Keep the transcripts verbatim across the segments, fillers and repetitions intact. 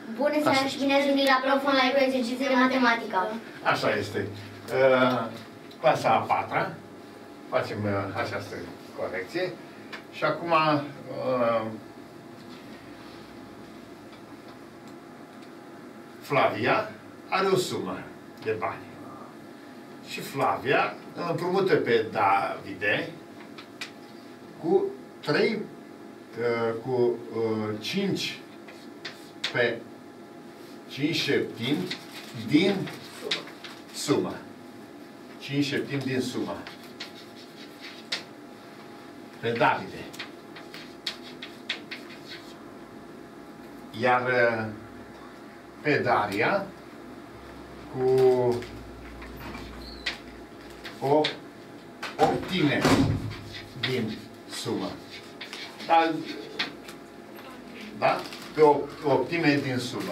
Bună seara și bine ați venit la Profon Live cu exerciții de matematică. Așa este. Uh, clasa a patra. Facem uh, această corecție. Și acum uh, Flavia are o sumă de bani. Și Flavia îl împrumută pe Davide cu trei, uh, cu uh, cinci pe cinci șeptimi din sumă. cinci șeptimi din sumă. Pe Davide. Iar pe Daria cu o optime din sumă. Da? Da? Pe o optime din sumă.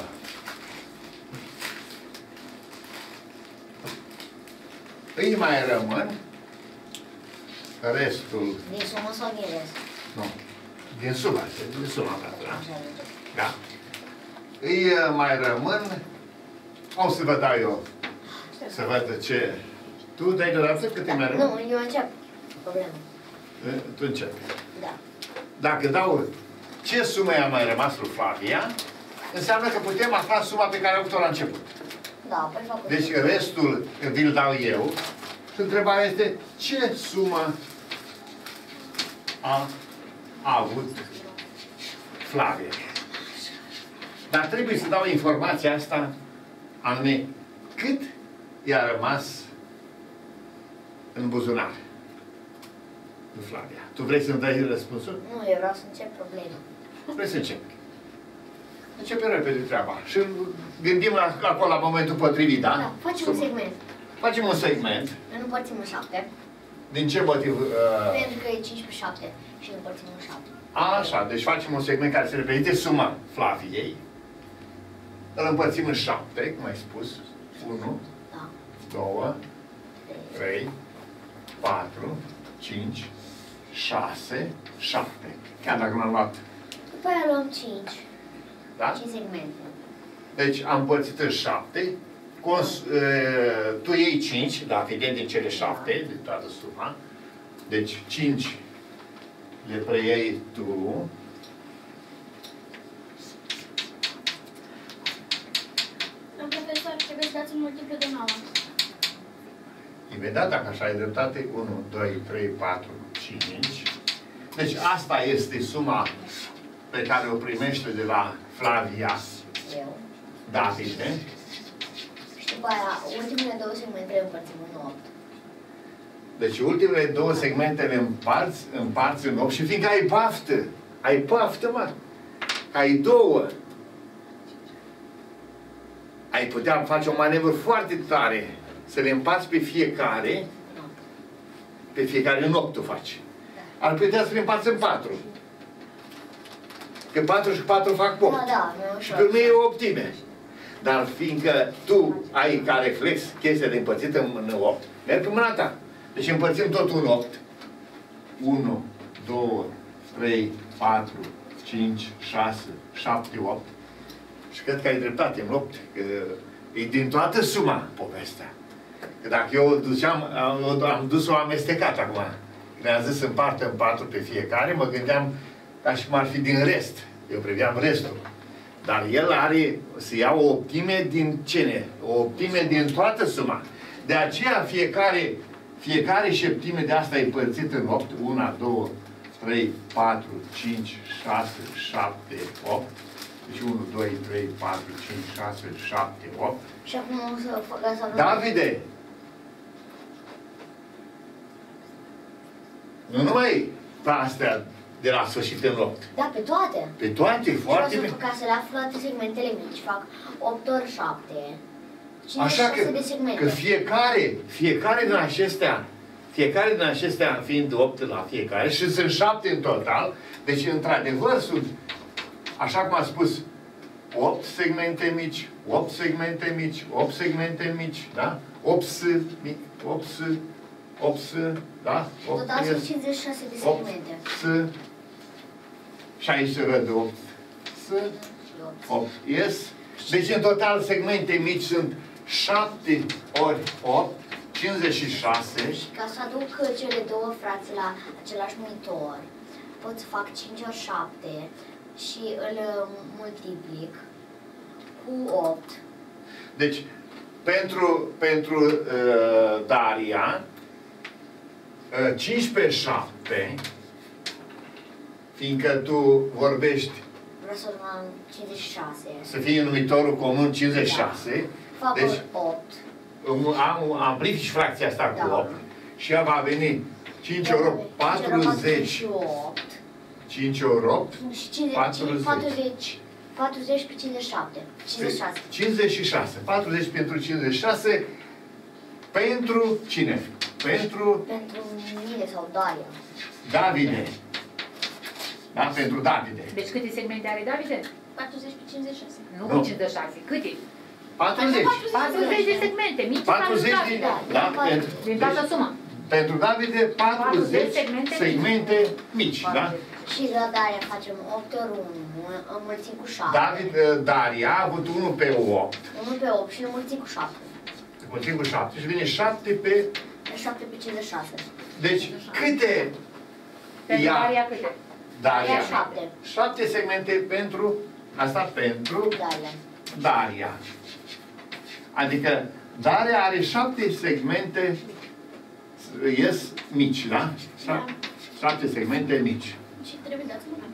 Îi mai rămân restul... Din sumă sau din rest? Nu. Din sumă. Din sumă, da? Da. Îi mai rămân... O să vă dau eu. Să văd ce... Tu dai deodată cât îi mai rămân? Nu, eu încep. Problemă. Tu începi. Da. Dacă dau ce sumă i-a mai rămas lui Flavia, înseamnă că putem afla suma pe care am avut-o la început. Da, păi fac. Deci restul vi-l dau eu. Și întrebarea este ce sumă a, a avut Flavia. Dar trebuie să dau informația asta anume cât i-a rămas în buzunar lui Flavia. Tu vrei să-mi dai răspunsul? Nu, eu vreau să încep problema. Vrei să încep. Începem repede treaba. Și gândim la, acolo la momentul potrivit, da? Da, facem un segment. Facem un segment. Îl împărțim în șapte. Din ce motiv? Uh... Pentru că e cinci pe șapte și îl împărțim în șapte. Așa, deci facem un segment care se reprezintă suma Flaviei. Îl împărțim în șapte, cum ai spus. unu, da. doi, trei, patru, cinci, șase, șapte. Chiar dacă l-am luat. După aia luăm cinci. Da? cinci segmente. Deci am împărțit în șapte. Cons, e, tu iei cinci, da, evident din cele șapte, de toată suma. Deci cinci le preiei tu. Domn profesor, trebuie să dați un multiplu de nouă. Imediat, dacă așa ai dreptate, unu, doi, trei, patru, cinci. Deci asta este suma pe care o primește de la Flavia Eu. Davide. Și după aia, ultimele două segmente le împărțim în opt. Deci ultimele două segmente le împarți, împarți în opt și fiindcă ai baftă, ai baftă, mă, ai două, ai putea face o manevră foarte tare, să le împarți pe fiecare, pe fiecare în opt o faci. Ar putea să le împarți în patru. Că patru și patru fac opt. Da, da, și pe urmă e o optime. Dar fiindcă tu ai ca reflex chestia de împărțită în opt, merg pe mâna ta. Deci împărțim totul în opt. unu, doi, trei, patru, cinci, șase, șapte, opt. Și cred că ai dreptate în opt. Că e din toată suma povestea. Că dacă eu duceam, am, am dus-o amestecat acum. Le-am zis împartă în patru pe fiecare, mă gândeam ca și cum ar fi din rest. Eu priveam restul. Dar el are să ia o optime din cine? O optime din toată suma. De aceea fiecare, fiecare șeptime de asta e împărțit în opt. unu, doi, trei, patru, cinci, șase, șapte, opt. Deci unu, doi, trei, patru, cinci, șase, șapte, opt. Și acum o să fac asta. Davide! Nu numai pe astea de la sfârșit în opt. Da, pe toate. Pe toate, foarte bine. Ca să le aflu toate segmentele mici, fac opt ori șapte. Așa că, că fiecare, fiecare din acestea, fiecare din acestea fiind opt la fiecare, și sunt șapte în total, deci într-adevăr sunt, așa cum am spus, opt segmente mici, opt segmente mici, opt segmente mici, da? opt s, opt s, opt s, da? Total sunt cincizeci și șase de segmente. opt s, și aici se văd opt s, opt s, Deci în total segmente mici sunt șapte ori opt, cincizeci și șase. Și ca să aduc cele două frați la același numitor, pot să fac cinci ori șapte și îl multiplic cu opt. Deci, pentru, pentru uh, Daria, uh, cincisprezece șapte, fiindcă tu vorbești Vreau să urmăm cincizeci și șase. să fie numitorul comun cincizeci și șase, Da. Fac deci opt. am, amplifici fracția asta cu Da. opt și ea va veni cinci ori opt, patruzeci. cinci ori opt, Și cincizeci, patruzeci. patruzeci. patruzeci pe cincizeci și șapte. cincizeci și șase. cincizeci și șase. patruzeci pentru cincizeci și șase. Pentru cine? Pentru Pentru mine sau Daria. Davide. Da? Pentru Davide. Deci câte segmente are Davide? patruzeci pe cincizeci și șase. Nu Nu. cu cincizeci și șase. Câte? patruzeci. patruzeci de segmente. Mici patruzeci din, da, pentru, din toată deci, suma. pentru Davide patruzeci segmente segmente mici, da? Și la Daria facem opt ori unu, înmulțim cu șapte. David, Daria a avut unu pe opt, unu pe opt și înmulțim cu șapte. mulțim cu șapte și vine șapte pe... șapte pe cincizeci și șase. Deci, câte Pentru ia Daria câte? Daria? șapte. Șapte segmente pentru, asta pentru Daria. Daria. Adică Daria are șapte segmente, ies mici, da? Șap- Șapte segmente mici. Și trebuie dați mâna.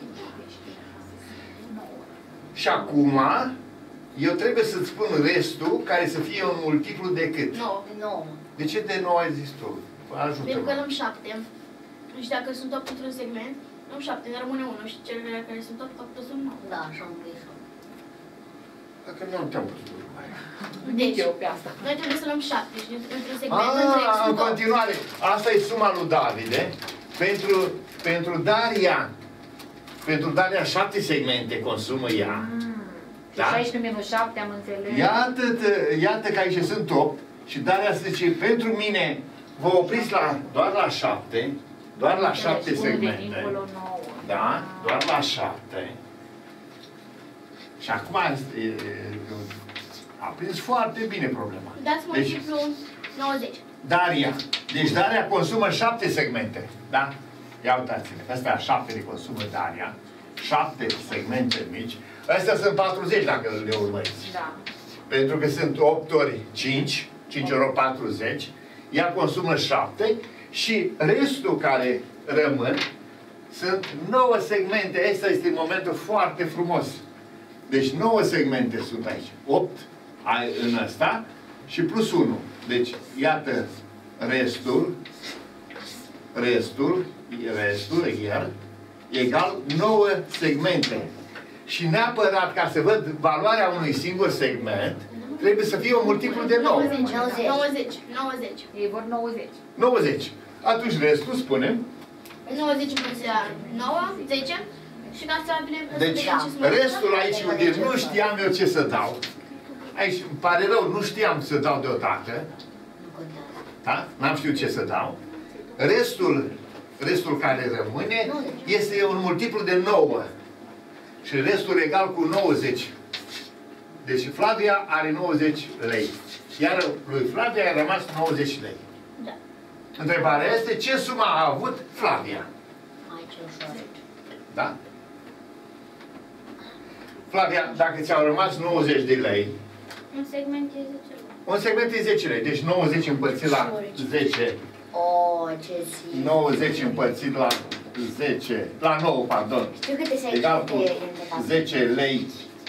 Și acum, eu trebuie să-ți spun restul care să fie un multiplu de cât? nouă. nouă. De ce de nouă ai zis tu? Pentru că Ajută-mă. luăm șapte. Și dacă sunt opt într-un segment, luăm șapte, ne rămâne unu și cele care sunt opt, opt sunt nouă. Da, așa am scris. Dacă nu te-am putut urma aia. Deci, Eu pe asta. noi trebuie să luăm șapte și într-un segment întreg Ah, în sunt opt. continuare, asta e suma lui Davide. Pentru, pentru Daria, pentru Daria șapte segmente consumă ea. Mm. Da? Și șaisprezece minus șapte am înțeles. Iată, iată că aici sunt opt și Daria zice, pentru mine vă opriți la, doar la șapte, doar la șapte Deci, unul de segmente. dincolo, nouă. Da? Doar la șapte. Și acum e, e, a prins foarte bine problema. Dați Deci, multiplu nouăzeci. Daria. Deci Daria consumă șapte segmente. Da? Ia uitați-le. Astea șapte le consumă Daria. Șapte segmente mici. Astea sunt patruzeci dacă le urmăriți. Da. Pentru că sunt opt ori cinci. cinci ori patruzeci. Ea consumă șapte. Și restul care rămân sunt nouă segmente. Asta este momentul foarte frumos. Deci nouă segmente sunt aici. opt în ăsta și plus unu. Deci, iată restul, restul, restul, iar, egal nouă segmente. Și neapărat, ca să văd valoarea unui singur segment, trebuie să fie un multiplu de nouă. nouăzeci. nouăzeci. nouăzeci. nouăzeci. Ei vor nouăzeci. nouăzeci. Atunci restul, spunem, nouăzeci împărțit la nouă, zece. Și ca să avem... deci restul aici, unde nu știam eu ce să dau, aici, îmi pare rău, nu știam să dau deodată, Nu contează. da? N-am știut ce să dau. Restul, restul care rămâne este un multiplu de nouă. Și restul egal cu nouăzeci. Deci Flavia are nouăzeci lei. Iar lui Flavia a rămas nouăzeci lei. Da. Întrebarea este ce sumă a avut Flavia? Aici e ușor. Da? Flavia, dacă ți-au rămas nouăzeci de lei, Un segment e zece. un segment e zece lei. Deci nouăzeci împărțit la zece. O, ce zi. nouăzeci împărțit la zece. La nouă, pardon. Știu câte se Egal cu câte e zece lei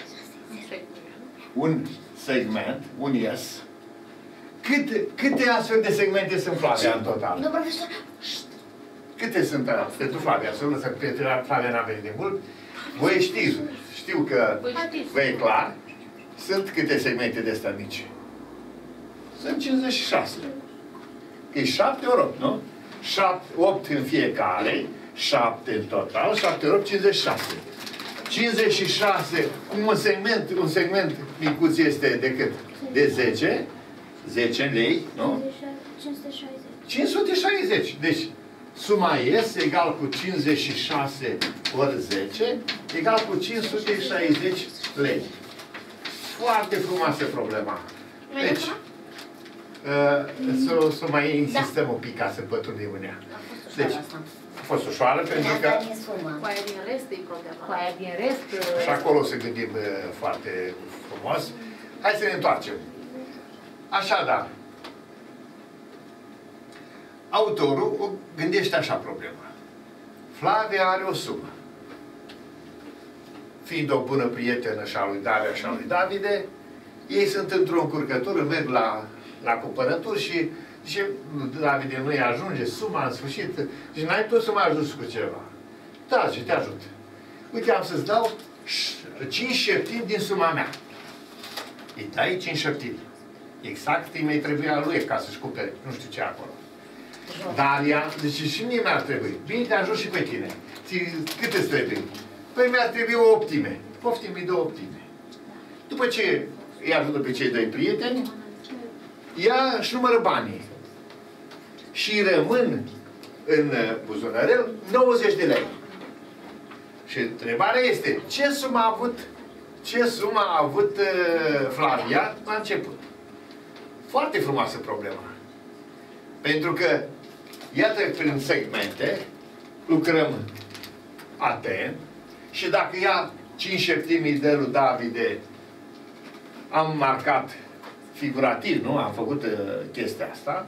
un segment, un ies. Câte, câte astfel de segmente sunt, Flavia, în total? Nu, profesor. Câte sunt uh, pentru Flavia? Să nu să Flavia n-a venit de mult. Voi știți, știu că Voi știți. vă e clar. Sunt câte segmente de astea mici? Sunt cincizeci și șase. E șapte ori opt, nu? șapte, opt în fiecare, șapte în total, șapte ori opt, cincizeci și șase. cincizeci și șase, cum un segment, un segment micuț este de cât? De zece, zece lei, nu? cinci sute șaizeci. cinci sute șaizeci. Deci, suma este egal cu cincizeci și șase ori zece, egal cu cinci sute șaizeci lei. Foarte frumoasă problema. Mai Deci, dăm uh, să, să mai insistăm un pic ca să pătrundem în ea. A fost ușoară Deci, asta. a fost ușoară pentru că Ne-a dat din sumă. Cu aia din rest e problema. Cu aia din rest, și acolo să gândim uh, foarte frumos. Hai să ne întoarcem. Așadar, autorul o gândește așa problema. Flavia are o sumă. Fiind o bună prietenă și a lui Daria și a lui Davide, ei sunt într-o încurcătură, merg la, la cumpărături și zice, Davide, nu-i ajunge suma în sfârșit. Deci n-ai tu să mă ajuți cu ceva. Da, ce te ajut. Uite, am să-ți dau cinci șeptimi din suma mea. Îi dai cinci șeptimi. Exact îi mai trebuia lui ca să-și cumpere, nu știu ce acolo. Daria, zice, și mie mi-ar trebui. Bine, te ajut și pe tine. Ți, cât îți trebuie? Păi mi-ar trebui o optime. Poftim-i două optime. După ce îi ajută pe cei doi prieteni, ea își numără banii. Și rămân în buzunărel nouăzeci de lei. Și întrebarea este, ce sumă a avut, ce sumă a avut uh, Flavia la început? Foarte frumoasă problema. Pentru că, iată, prin segmente, lucrăm atent și dacă ia cinci șeptimi de lui Davide, am marcat figurativ, nu? Am făcut uh, chestia asta.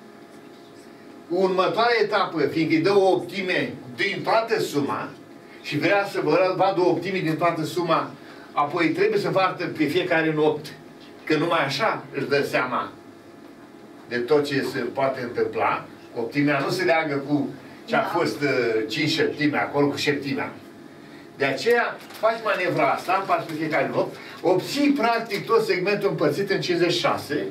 Următoarea etapă, fiindcă îi dă o optime din toată suma și vrea să vă vadă o optime din toată suma, apoi trebuie să împartă pe fiecare în opt. Că numai așa își dă seama de tot ce se poate întâmpla. Optimea nu se leagă cu ce a fost uh, cinci șeptime acolo, cu șeptimea. De aceea faci manevra asta, împarți pe fiecare în opt, obții practic tot segmentul împărțit în cincizeci și șase,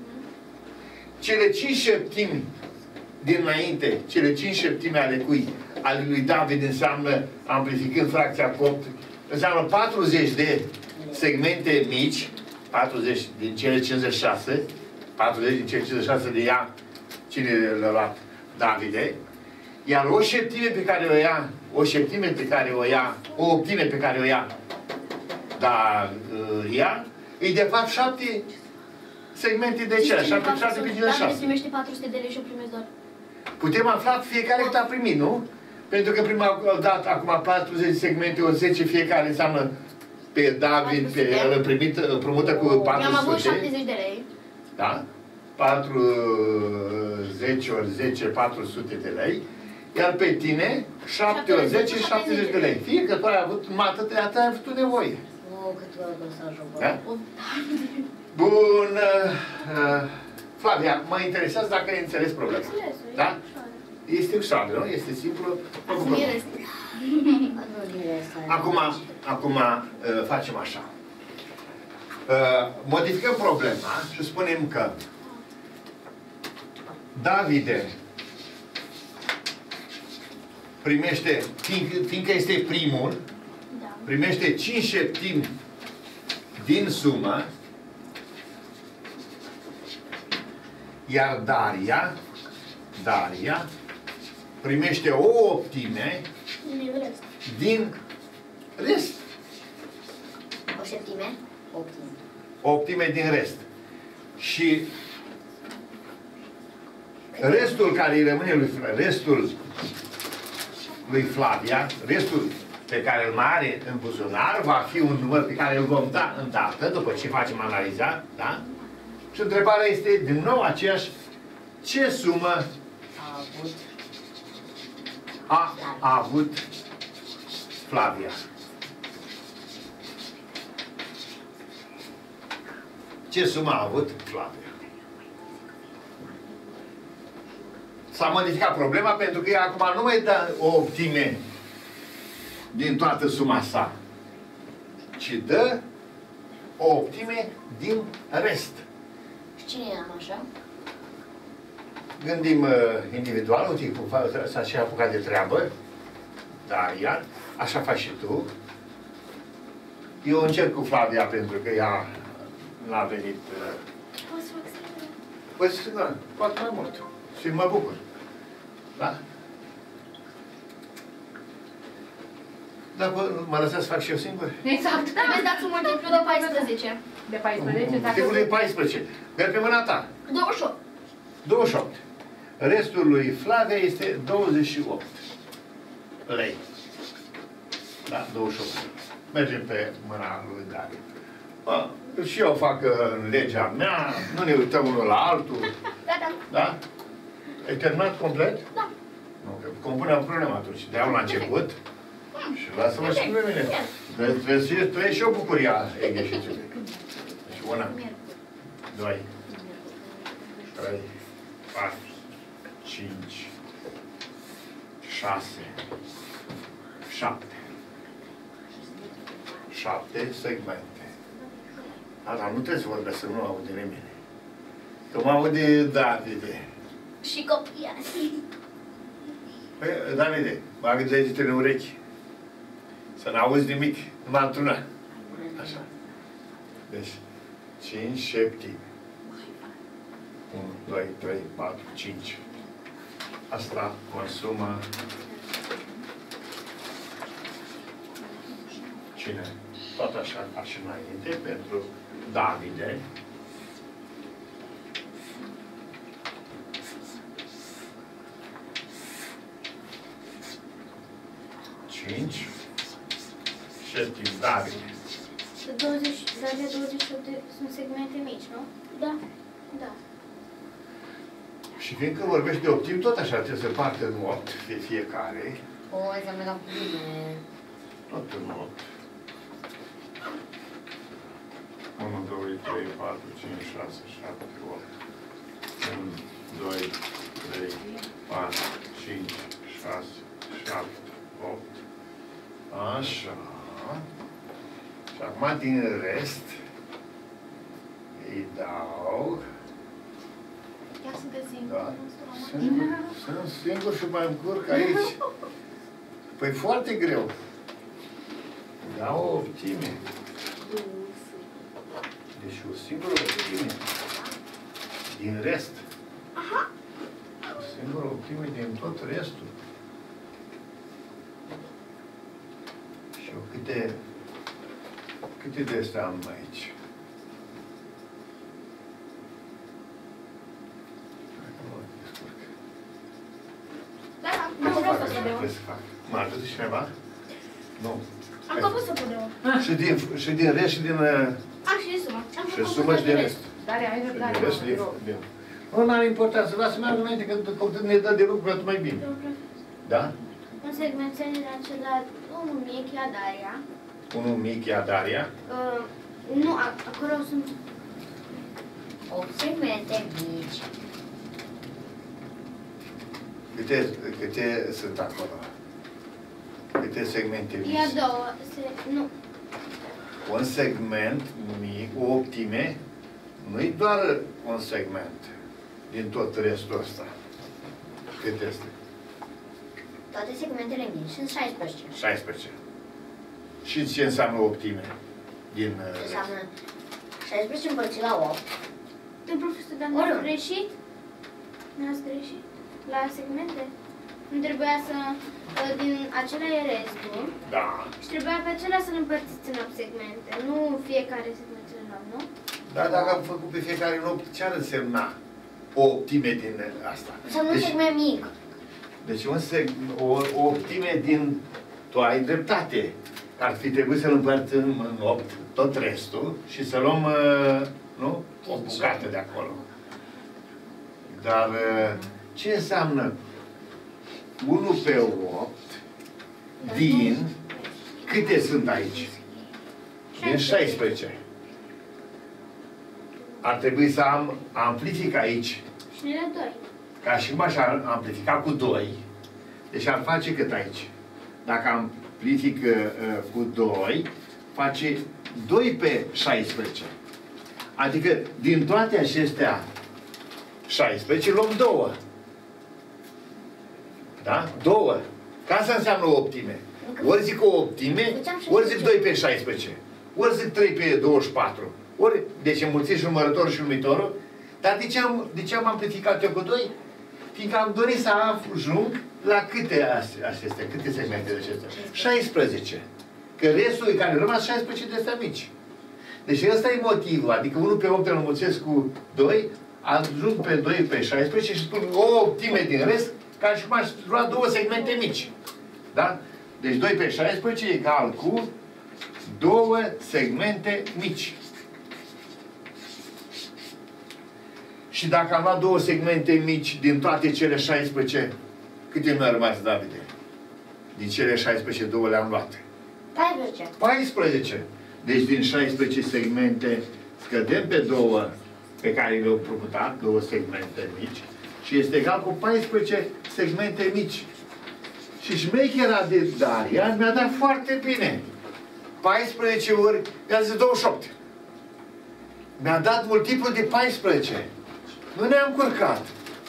cele cinci șeptimi dinainte, cele cinci șeptime ale cui, ale lui David înseamnă, amplificând fracția cu opt, înseamnă patruzeci de segmente mici, patruzeci din cele cincizeci și șase, patruzeci din cele cincizeci și șase de ea, cine le-a luat? Davide. Iar o șeptime pe care o ia, o șeptime pe care o ia, o optime pe care o ia, dar uh, ea, e de fapt șapte segmente de cele, șapte, șapte pe cincizeci și șase. Dacă primește patru sute de lei și o primesc doar. Putem afla fiecare cât a primit, nu? Pentru că prima dată, acum patruzeci segmente, o zece fiecare înseamnă pe David, pe el îl primit, împrumută cu patru sute. Mi-am avut șaptezeci de lei. Da? patruzeci ori zece, patru sute de lei. Iar pe tine, șapte ori zece, șaptezeci de lei. Fie că tu ai avut numai atât, atât ai avut nevoie. O, cât o să ajungă. Da? Bun. Uh, Flavia, mă interesează dacă ai înțeles problema. Da? Este ușoară, nu? Este simplu. Acum, acum uh, facem așa. Uh, modificăm problema și spunem că Davide primește, fiindcă, fiindcă este primul, Da. primește cinci șeptimi din sumă, iar Daria, Daria primește o optime din rest. O șeptime? Optime. O optime din rest. Și restul care îi rămâne lui restul lui Flavia, restul pe care îl mai are în buzunar, va fi un număr pe care îl vom da îndată, după ce facem analiza, da? Și întrebarea este din nou aceeași: ce sumă A avut. a, a avut Flavia? Ce sumă a avut Flavia? S-a modificat problema pentru că ea acum nu mai dă o optime din toată suma sa, ci dă o optime din rest. Și cine am așa? Gândim uh, individual, uite, s-a și apucat de treabă, Daria, așa faci și tu. Eu încerc cu Flavia pentru că ea n-a venit. Uh, Poți să fac să Păi, da, poate mai mult. Și mă bucur. Da? Dar mă lăsați să fac și eu singur? Exact. Trebuie dați un multiplu de paisprezece. De paisprezece, dacă... Tipul de paisprezece. Merg pe mâna ta. douăzeci și opt. douăzeci și opt. Restul lui Flavia este douăzeci și opt lei. Da, douăzeci și opt. Mergem pe mâna lui David. Bă, și eu fac în legea mea, nu ne uităm unul la altul. Da, da. Da? Ai terminat complet? Da. Nu, că compuneam problema atunci. De-aia la început. Și lasă-mă și pe mine. Trebuie, trebuie, să- trebuie și o bucuria Eghe și Ciubec. Deci una, doi, trei, patru, cinci, șase, șapte. Șapte segmente. A, dar nu trebuie să vorbesc, să nu aude nimeni. Că mă aude Davide. Și copiii. Păi, Davide, bagă degetele în urechi. Să n-auzi nimic, numai într-una. Așa. Deci, cinci șeptimi. unu, doi, trei, patru, cinci. Asta consumă cine? Tot așa ca și înainte, pentru Davide. Cinci. Șeptim, Davide. douăzeci, dar de douăzeci și opt de- sunt segmente mici, nu? Da. Da. Și fiindcă vorbești de optim, tot așa trebuie să parte în opt, fie fiecare. O, înseamnă la bine. Tot în opt. unu, doi, trei, patru, cinci, șase, șapte, opt. unu, doi, trei, patru, cinci, șase, șapte, opt. Așa. Și acum din rest îi dau. Chiar sunteți singur. Da. Sunt, sunt singur și mai încurc aici. Păi foarte greu. Da, o optime. Deci o singură optime. Din rest. Aha. O singură optime din tot restul. Și eu câte, câte de astea am aici? Hai că mă descurc. Da, da. Ce Nu să vreau fac să așa? podeu. Ce să fac? M-a ajutat cineva? Nu. Am făcut să podeu. Și din, și din rest și din... uh, Am și de sumă. Am Și făcut sumă și de din rest. Dar ai Și răbdare, din rest, mă, din, rog. din. Nu, n-are importanță. Lasă-mă meargă înainte, că că ne dă de lucru atât mai bine. Da? Un segment din acela, unul mic, ea Daria. Unul mic, ea Daria. Uh, nu, a- acolo sunt opt segmente mici. Câte, câte sunt acolo? Câte segmente mici? Ea două, se, nu, Un segment mic, o optime, nu-i doar un segment din tot restul ăsta. Cât este? toate segmentele mici sunt șaisprezece. șaisprezece. Și ce înseamnă optime? Din uh, rest? Înseamnă șaisprezece împărțit la opt. De profesor, dar Ori. n-ați greșit? N-ați greșit? La segmente? Nu trebuia să... Din acela e restul. Da. Și trebuia pe acelea să-l împărțiți în opt segmente. Nu fiecare segment în opt, nu? Dar dacă am făcut pe fiecare în opt, ce ar însemna o optime din asta? Înseamnă un Deci, segment mic. deci un seg, o, o optime din... Tu ai dreptate. Ar fi trebuit să-l împărțim în opt, tot restul, și să luăm, uh, nu? O bucată de acolo. Dar uh, ce înseamnă unu pe opt din... Câte sunt aici? Din șaisprezece. Ar trebui să am amplific aici, Și ne dă doi. ca și m-aș amplifica cu doi, deci ar face cât aici? Dacă amplific uh, cu doi, face doi pe șaisprezece. Adică din toate acestea șaisprezece luăm două. Da? Două. Ca asta înseamnă o optime. Ori zic o optime, ori zic doi pe șaisprezece. Ori zic trei pe douăzeci și patru. Ori, deci înmulțit și numărătorul și numitorul. Dar de ce am, de ce am amplificat eu cu doi? Fiindcă am dorit să ajung la câte acestea? Câte segmente de acestea? șaisprezece. Că restul care a rămas șaisprezece de astea mici. Deci ăsta e motivul. Adică unu pe opt îl înmulțesc cu doi, ajung pe doi pe șaisprezece și spun o optime din rest, ca și cum aș lua două segmente mici. Da? Deci doi pe șaisprezece egal cu două segmente mici. Și dacă am luat două segmente mici din toate cele șaisprezece, câte mi-a rămas, Davide? Din cele șaisprezece, două le-am luat. paisprezece. paisprezece. Deci din șaisprezece segmente scădem pe două pe care le-au proputat, două segmente mici, și este egal cu paisprezece segmente mici. Și șmechera de Daria mi-a dat foarte bine. paisprezece ori, mi-a zis douăzeci și opt. Mi-a dat multiplu de paisprezece. Nu ne-am curcat.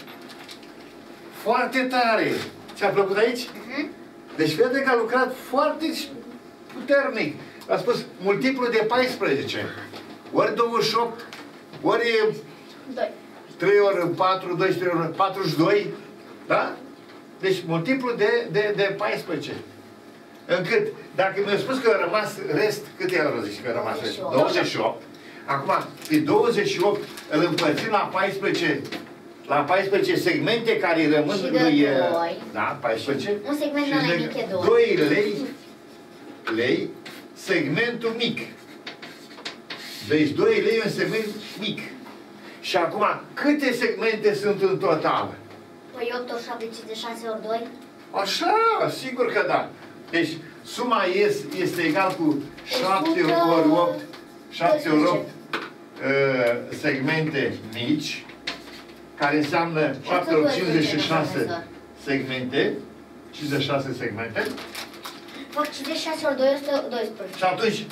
Foarte tare. Ți-a plăcut aici? Uh-huh. Deci vede că a lucrat foarte puternic. A spus multiplu de paisprezece. Ori douăzeci și opt, ori doi. trei ori patru, doi, trei ori patruzeci și doi. Da? Deci multiplu de, de, de paisprezece. Încât, dacă mi-a spus că a rămas rest, cât i-a zis că a rămas rest? douăzeci și opt. Acum, pe douăzeci și opt îl împărțim la paisprezece, la paisprezece segmente care rămân Și de lui... doi. Da, paisprezece. Un segment Și mai de mic e doi. doi lei, lei, segmentul mic. Deci doi lei e un segment mic. Și acum, câte segmente sunt în total? Păi opt ori șapte, cincizeci și șase ori doi. Așa, sigur că da. Deci suma este, este egal cu șapte o sută ori opt, șapte ori opt doisprezece. uh, segmente mici, care înseamnă șapte ori cincizeci și șase segmente, cincizeci și șase segmente. Fac cincizeci și șase ori doi, o sută doisprezece. Și atunci, uh,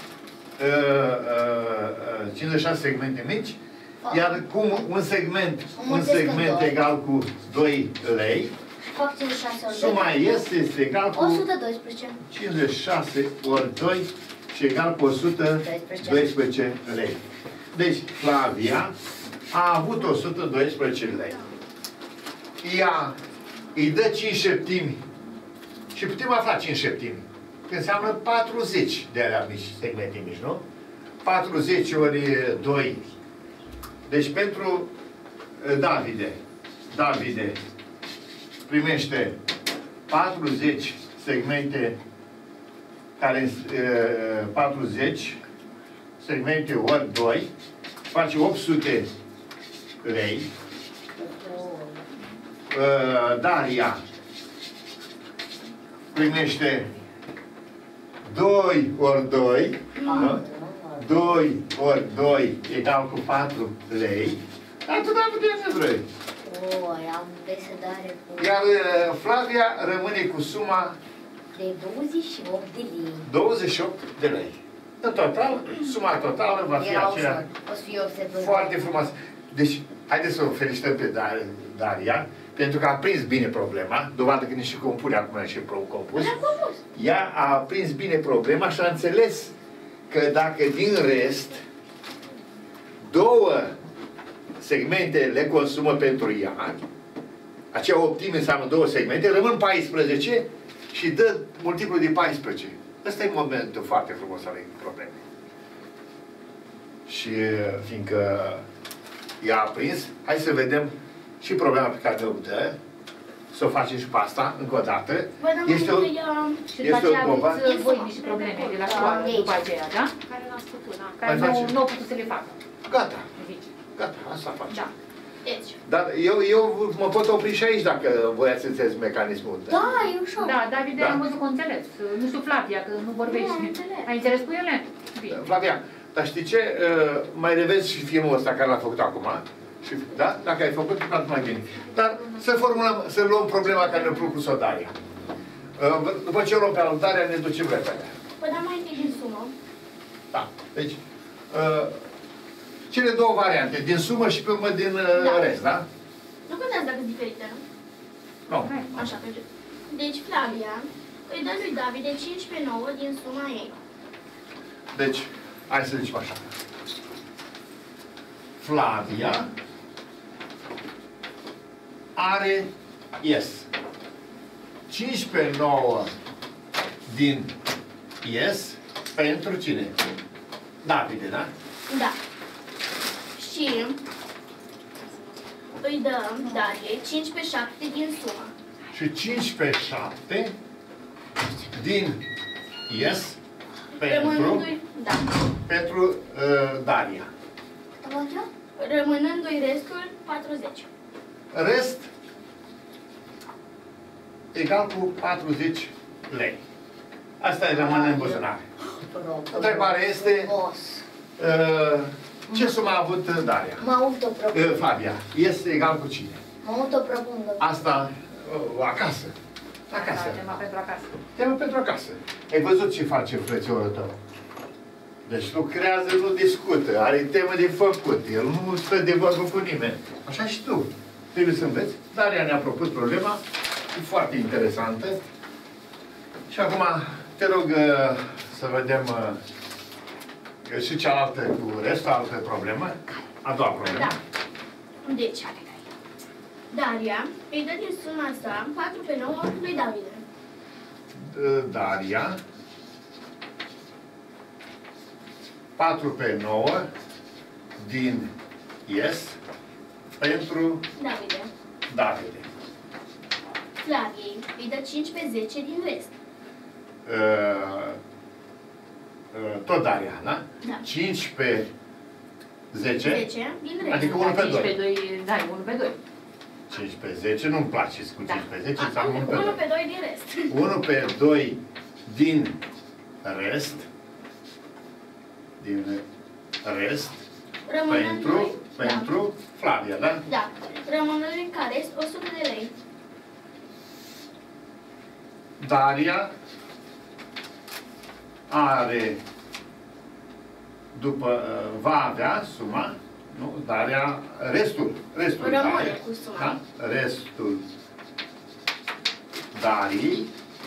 uh, cincizeci și șase segmente mici, iar cum un segment, un segment egal cu doi lei, Fac cincizeci și șase ori doi. suma este, este egal o cu sută doisprezece. cincizeci și șase ori doi și egal cu o sută doisprezece lei. Deci, Flavia a avut o sută doisprezece lei. Ea îi dă cinci șeptimi și putem afla cinci șeptimi. Că înseamnă patruzeci de alea mici, segmente mici, nu? patruzeci ori doi. Deci pentru Davide, Davide primește patruzeci segmente care patruzeci segmente ori doi face opt sute lei. Daria primește doi ori doi, nu? doi ori doi egal cu patru lei. Atâta putem să vrei. Oi, am desedare cu... Iar uh, Flavia rămâne cu suma de douăzeci și opt de lei. douăzeci și opt de lei. În total, suma totală va fi Era aceea ușor. O să fie observător. foarte frumoasă. Deci, haideți să o felicităm pe Dar Daria, pentru că a prins bine problema, dovadă că ne și compune acum și compus. Ea a prins bine problema și a înțeles că dacă din rest două segmente le consumă pentru ea, acea optime înseamnă două segmente, rămân paisprezece și dă multiplu de paisprezece. Ăsta e momentul foarte frumos al problemei. Și fiindcă ea a prins, hai să vedem și problema pe care o dă, să o facem și pe asta, încă o dată. Este o, Și după aceea aveți voi niște probleme de la școală după aceea, da? Care l-ați făcut, da? Care Mai nu, facem. nu au putut să le facă. Gata, Zice. gata, asta facem. Da. Deci, Dar eu, eu mă pot opri și aici dacă voiați să înțeleți mecanismul. Da, e ușor. Da, David, Da. am văzut că înțeles. Nu știu, Flavia, că nu vorbești. Nu, am înțeles. Ai înțeles cu ele? Bine. Flavia, dar știi ce? Uh, mai revezi și filmul ăsta care l-a făcut acum. Și, da? Dacă ai făcut, cu atât mai bine. Dar să formulăm, să luăm problema care ne-a propus-o Daria. Uh, după ce o luăm pe Daria, ne ducem repede. păi da mai întâi din sumă. Da. Deci, uh, cele două variante, din sumă și pe urmă din uh, Da. rest, da? Nu contează dacă sunt diferite, nu? Nu. Așa, pe Deci Flavia îi dă lui Davide cinci pe nouă din suma ei. Deci, hai să zicem așa. Flavia are yes. cincisprezece nouă din yes pentru cine? Davide, da? Da. Și îi dăm Dariei cinci pe șapte din sumă. Și cinci pe șapte din yes pentru, Rămânându-i, da. pentru uh, Daria. Cât am eu? Rămânându-i restul patruzeci. Rest egal cu patruzeci lei. Asta e rămâne în buzunar. Întrebarea este uh, ce sumă a avut Daria? Mă autopropun. Uh, Fabia. Este egal cu cine? Mă autopropun. Asta uh, acasă. Acasă. Tema pentru acasă. Tema pentru acasă. Ai văzut ce face frățiorul tău? Deci lucrează, nu discută, are temă de făcut. El nu stă de vorbă cu nimeni. Așa și tu. Trebuie să înveți. Daria ne-a propus problema. E foarte interesantă. Și acum te rog uh, să vedem uh, și cealaltă cu restul, altă problemă. A doua problemă. Da. Deci, Daria îi dă din suma sa patru pe nouă lui Davide. Uh, Daria patru pe nouă din yes pentru Davide. Davide. Flaviei îi dă cinci pe zece din rest. Uh, uh, tot Daria, da? Da. cinci pe zece. zece din rest. Adică unu pe cinci pe doi. doi, da, unu pe doi. cinci pe zece, nu-mi place cu Da. cinci pe zece, A, înseamnă unu pe unu doi. pe doi din rest. unu pe doi din rest. Din rest. Pentru, da. pentru Flavia, da? Da. Rămânându-i ca rest o sută de lei. Daria are, după, va avea suma, nu? Daria, restul, restul Rămâne Daria, cu suma. da? Restul Darii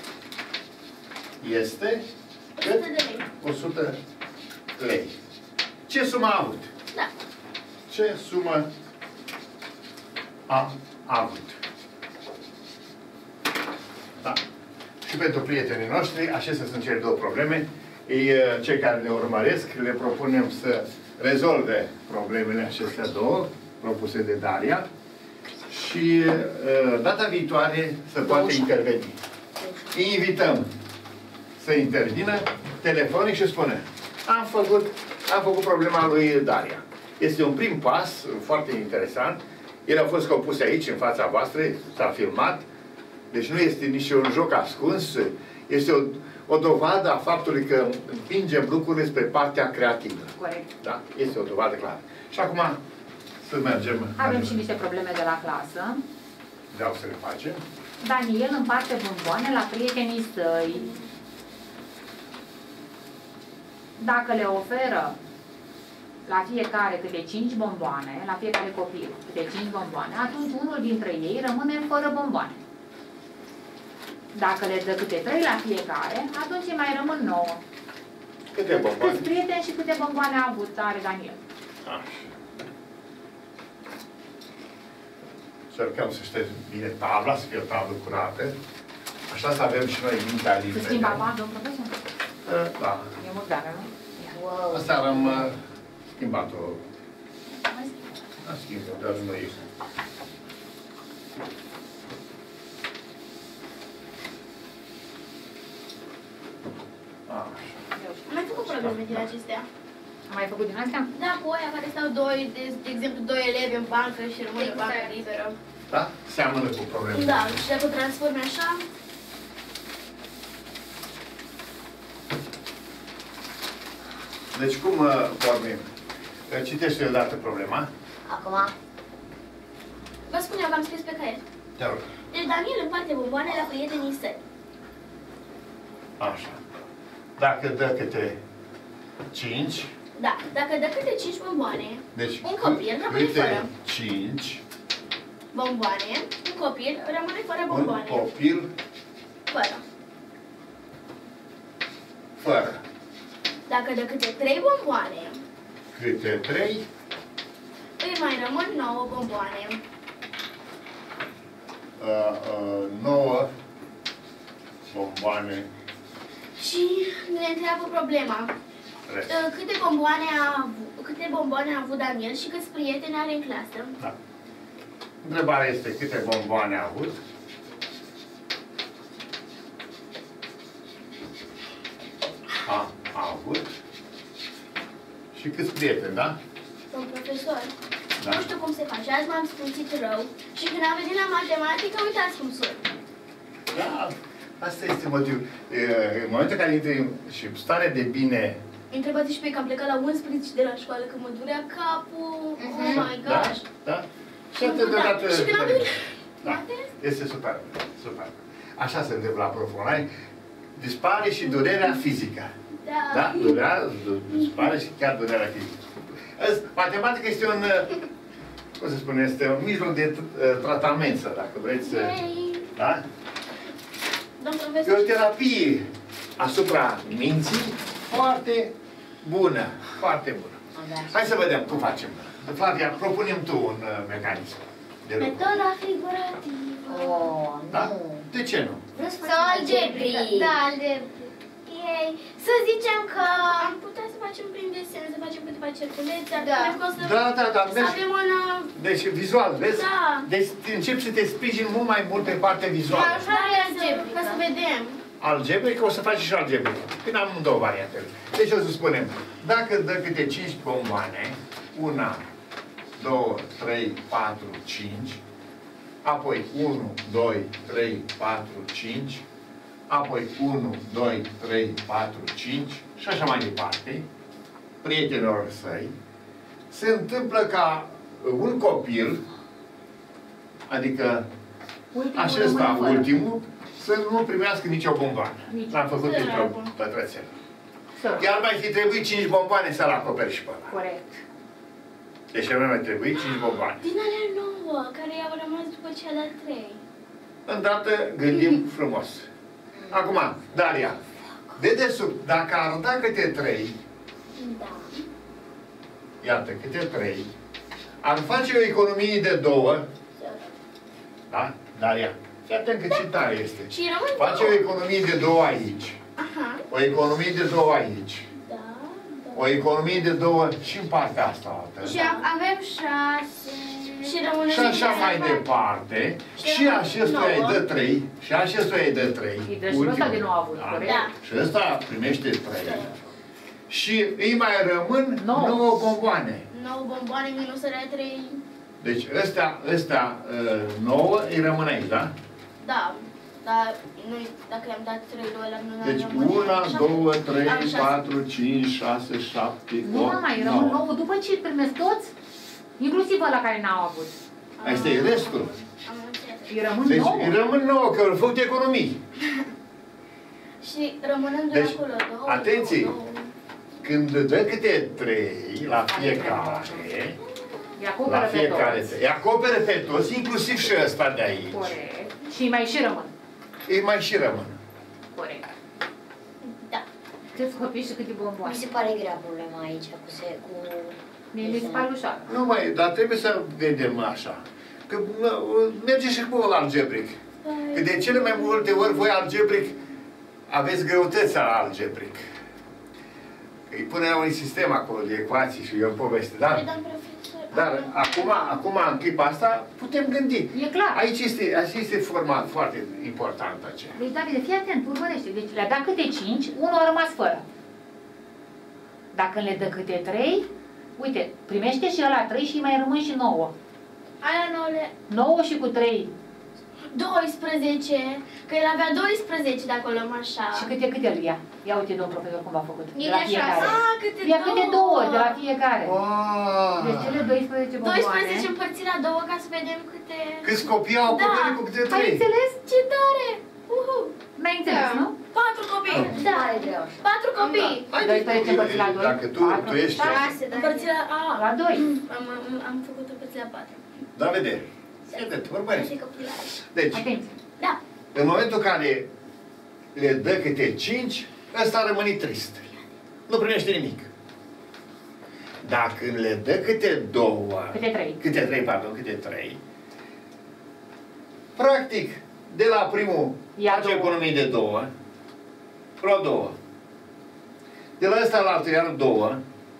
este o sută de lei. o sută lei. Ce sumă a avut? Da. Ce sumă a avut? Da. Și pentru prietenii noștri, acestea sunt cele două probleme. Ei, cei care ne urmăresc, le propunem să rezolve problemele acestea două, propuse de Daria, și data viitoare să poată interveni. Îi invităm să intervină telefonic și spune: am făcut, am făcut problema lui Daria. Este un prim pas foarte interesant. Ele au fost compuse aici, în fața voastră, s-a filmat. Deci nu este nici un joc ascuns, este o, o dovadă a faptului că împingem lucrurile spre partea creativă. Corect. Da? Este o dovadă clară. Și acum să mergem. Avem și niște probleme de la clasă. Vreau să le facem. Daniel împarte bomboane la prietenii săi. Dacă le oferă la fiecare câte cinci bomboane, la fiecare copil câte cinci bomboane, atunci unul dintre ei rămâne fără bomboane. Dacă le dă câte trei la fiecare, atunci îi mai rămân nouă. Câte bomboane? Câți prieteni și câte bomboane a avut are Daniel? Așa. Încercăm să ștergem bine tabla, să fie o tablă curată. Așa să avem și noi mintea Să limpede. schimba bani, domnul profesor? Da. E mult gare, nu? Wow. Asta am uh, schimbat-o. Am schimbat, dar noi. Așa. Am mai făcut probleme din acestea. Am mai făcut din astea? Da, cu aia care stau doi, de, de exemplu, doi elevi în bancă și rămâne banca liberă. Da? Seamănă cu probleme. Da, și dacă o transformi așa, Deci cum uh, pornim? Uh, Citește odată problema. Acum, vă spun eu că am scris pe caiet. Te rog. Deci Daniel împarte bomboane la prietenii săi. Așa. Dacă dă câte cinci, Da, dacă dă câte cinci bomboane, deci un copil rămâne câte fără cinci, bomboane, un copil rămâne fără un bomboane. copil Fără. fără. Dacă dă câte trei bomboane, Câte trei, îi mai rămân nouă bomboane. uh, uh, nouă bomboane Și ne întreabă problema. rest. Câte bomboane a avut, câte bomboane a avut Daniel și câți prieteni are în clasă? Da. Întrebarea este câte bomboane a avut. A, a avut. Și câți prieteni, da? Domn profesor, Da. nu știu cum se face. Azi m-am simțit rău și când am venit la matematică, uitați cum sunt. Da, asta este motivul. E, în momentul în care intri și stare de bine, Întrebați și pe că am plecat la unsprezece de la școală, că mă durea capul. Oh my da, gosh. da, și atât de dată. Și când am venit Da, este super, super. Așa se întâmplă la profonai. Dispare și durerea fizică. Da. Da? Durerea, dispare și chiar durerea fizică. Azi, matematica este un, cum se spune, este un mijloc de tratament, să, dacă vreți să... Yay. Da? Domn E profesor, o terapie asupra minții foarte bună. Foarte bună. Hai să vedem cum facem. Flavia, propunem tu un uh, mecanism de lucru. metoda figurativă. Oh, Da? nu. De ce nu? Vreau să Sau facem algebric. algebric. Da, algebric. Yay. Să zicem că am putea să facem prin desen, să facem câteva cerculețe, ar Da. putea că o să, Da, da, da. să Deci, avem un... uh, deci vizual, vezi? Da. Deci începi să te sprijini mult mai mult pe partea vizuală. Mai ușor de algebric, ca să vedem. Algebric, o să faci și algebric. Când am două variante. Deci o să spunem, dacă dă câte cinci bomboane, una, două, trei, patru, cinci, apoi unu, doi, trei, patru, cinci, apoi unu, doi, trei, patru, cinci și așa mai departe, prietenilor săi, se întâmplă ca un copil, adică Ultimul acesta, rămâne fără. ultimul, să nu primească nicio bomboană. Nici. L-am făcut Săracul. dintr-o pătrățel. Sără. Chiar mai fi trebuit cinci bomboane să-l acoperi și pe ăla. Corect. Deci ar mai trebui cinci bomboane. Din alea nouă, care i-au rămas după cea de-a trei. Îndată gândim frumos. Acum, Daria, de desubt, dacă ar da câte trei, Da. iată, câte trei, ar face o economie de două, da? Daria, fii atent că ce tare este. Și rămân Face o două. economie de două aici, Aha. o economie de două aici, Da, da. o economie de două și în partea asta altă. Și am- avem șase. Și rămâne Și așa mai departe, și acestuia îi dă trei, și acestuia îi dă trei. Îi dă și ăsta din nou avut, corect? Da. Și ăsta primește trei. Și îi mai rămân Nouă. nouă bomboane. nouă bomboane minus alea trei. Deci ăstea, ăstea uh, nouă îi rămân aici, da? Da. Dar noi, dacă i-am dat trei, doi la mine, Deci rămâne una, șapte. două, trei, Am șase. patru, cinci, șase, șapte, Nu opt, mai rămân nouă. nouă. După ce primesc toți, inclusiv ăla care n-au avut. Asta e restul. Am înțeles. Îi rămân Deci nouă. îi rămân nouă, că îl făcut economii. Și rămânând Deci, acolo, două, atenție! două, două. Când dă câte trei la fiecare, Îi la acoperă pe fiecare, toți. îi acopere pe toți, inclusiv și ăsta de aici. Corect. Și îi mai și rămân. Îi mai și rămân. Corect. Da. Câți copii și câte Mi bomboane. se pare grea problema aici cu se cu Mie mi se pare ușor. Nu mai, dar trebuie să vedem așa. Că mă, merge și cu algebric. Că de cele mai multe ori voi algebric aveți greutăți la algebric. Că îi pune un sistem acolo de ecuații și eu poveste, dar, Păi, doamnă profesor, dar am- acum, acum, în clipa asta, putem gândi. E clar. Aici este, aici este forma foarte importantă aceea. Deci, Davide, fii atent, urmărește. Deci le-a dat câte cinci, unul a rămas fără. Dacă le dă câte trei, uite, primește și ăla trei și îi mai rămân și nouă. Alea nouă le... nouă și cu trei. doisprezece, că el avea doisprezece dacă o luăm așa. Și câte, câte îl ia? Ia uite, domn profesor, cum v-a făcut. De El la ia fiecare. șase. Ah, câte Ia câte două, de la fiecare. Wow. Deci cele doisprezece bomboane. doisprezece împărțit la două ca să vedem câte... Câți copii au Da. acoperit cu câte Ai trei? înțeles? Ce tare! Uhu! N-ai înțeles, Da. nu? Patru copii! Mi se Da! pare greu așa. Patru copii! Hai, doisprezece împărțit la doi, Dacă tu, patru, tu ești... șase. Șase, da. Împărțit la... A, La doi. am, am, am făcut împărțit la patru. Da, vede. Iată, urmărește. Așa e copilare. Deci, Atenție. Da. în momentul în care le dă câte cinci, ăsta rămâne trist. Nu primește nimic. Dacă le dă câte două, Câte trei. câte trei, pardon, câte trei, practic, de la primul Ia face două. economii de două. Vreo două. De la ăsta la altul iar două.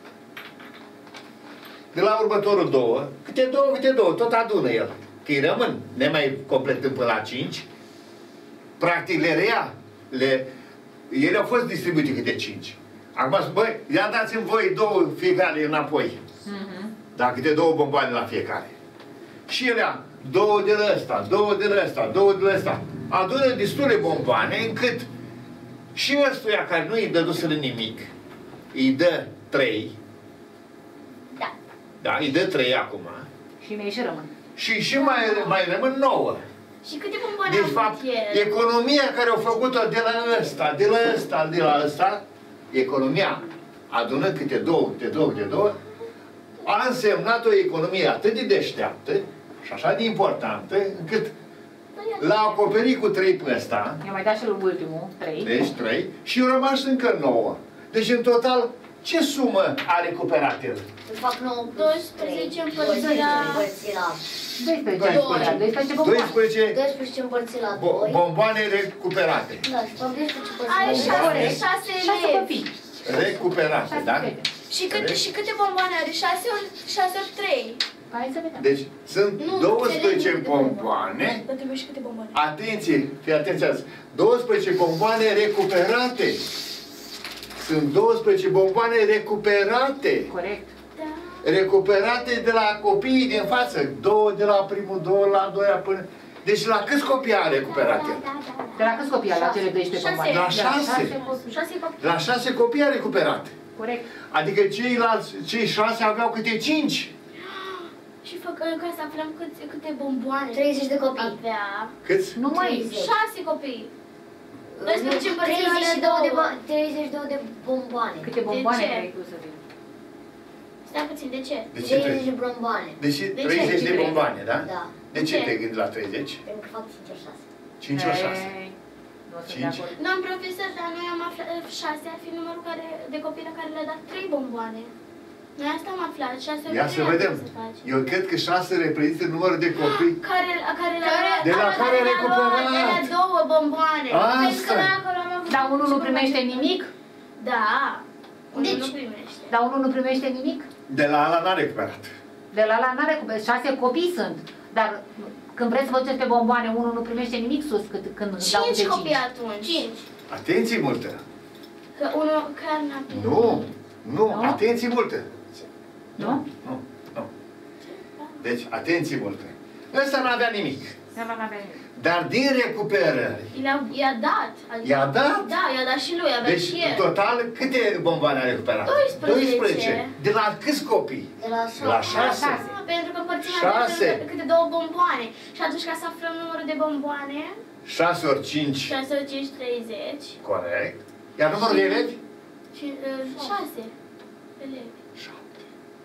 De la următorul două. Câte două, câte două. Tot adună el. Că îi rămân. Ne mai completăm până la cinci. Practic le rea. Le, ele au fost distribuite câte cinci. Acum spun, băi, ia dați-mi voi două fiecare înapoi. Mhm. Da, câte două bomboane la fiecare. Și elea, două de la ăsta, două de la ăsta, două de la ăsta. Adună destule bomboane încât și ăstuia care nu îi dăduseră nimic, îi dă trei. Da. Da, îi dă trei acum. Și mei și rămân. Și și mai, mai rămân nouă. Și câte bomboane Deci, au fapt, avut ele? economia care au făcut-o de la ăsta, de la ăsta, de la ăsta, economia adună câte două, câte două, câte două, a însemnat o economie atât de deșteaptă și așa de importantă, încât l-a acoperit cu trei pe ăsta, I-am mai dat și lui ultimul, trei. deci trei, și au rămas încă nouă. Deci, în total, ce sumă a recuperat el? Îl fac nouă plus doisprezece trei. împărțit la- împărțit la... doisprezece. doisprezece. doisprezece bomboane. doisprezece doisprezece împărțit la bo doi. bomboane recuperate. Da, și fac doisprezece Are împărțit la șase, doi. șase Șase elevi. copii. Recuperate, Șase da? fete. Și câte, și câte bomboane are? șase ori, șase ori trei. Hai să vedem. Deci, sunt Nu, douăsprezece înțeleg câte bomboane. Dar trebuie și câte bomboane. Atenție, fii atenție azi. douăsprezece bomboane recuperate. Sunt douăsprezece bomboane recuperate. Corect. Da. Recuperate de la copiii din față. Două de la primul, două la a doua până... Deci la câți copii a recuperat el? De la câți copii a luat cele doisprezece Șase. bomboane? La De șase. copii. șase copii. La șase copii a recuperat. Corect. Adică ceilalți, cei șase aveau câte cinci. Și fac ca să aflăm câte, câte bomboane treizeci de copii. avea. Câți? Nu mai. treizeci. șase copii. doisprezece împărțit la treizeci și două de, două. bo- treizeci și două de bomboane. Câte bomboane ce? ai tu să vezi? Stai puțin, de ce? De ce treizeci treizeci? de bomboane. Deci De ce? treizeci de De bomboane, da? Da. De ce Ce? te gândi la treizeci? Pentru că fac cinci ori șase. cinci ori șase. Ei, Nu o să Cinci. de acord. Domn profesor, dar noi am aflat, șase ar fi numărul care, de copii la care le-a dat trei bomboane. Noi asta am aflat, șase ori Ia trei să ar vedem. trebui să faci. Eu cred că șase reprezintă numărul de copii. Care, care le-a luat, De la a, care le-a recuperat. luat, de la două bomboane. Asta. Pentru că noi acolo am avut Dar unul nu și primește bomboane. nimic? Da. Unul Deci- nu primește. Dar unul nu primește nimic? De la ala n-a recuperat. De la la n-are cupe- șase copii sunt. Dar când vreți să vă duceți pe bomboane, unul nu primește nimic sus cât, când îți dau Cinci de copii cinci. atunci. Cinci. Atenție multă! Că unul care n-a primit. Nu, nu, Nu? atenție multă! Nu? Nu, nu. Deci, atenție multă! Ăsta n-avea nimic. De la n-avea nimic. Dar din recuperări, I-a, i-a dat. Adică, I-a dat? Da, i-a dat și lui, avea deci, și în el. total, câte bomboane a recuperat? doisprezece. De la câți copii? De la La șase. șase. Ah, pentru că împărțim Șase. câte, câte două bomboane. Și atunci ca să aflăm numărul de bomboane, șase ori cinci. șase ori cinci, treizeci. Corect. Iar numărul de elevi? Și uh, șase. Elevi. șapte.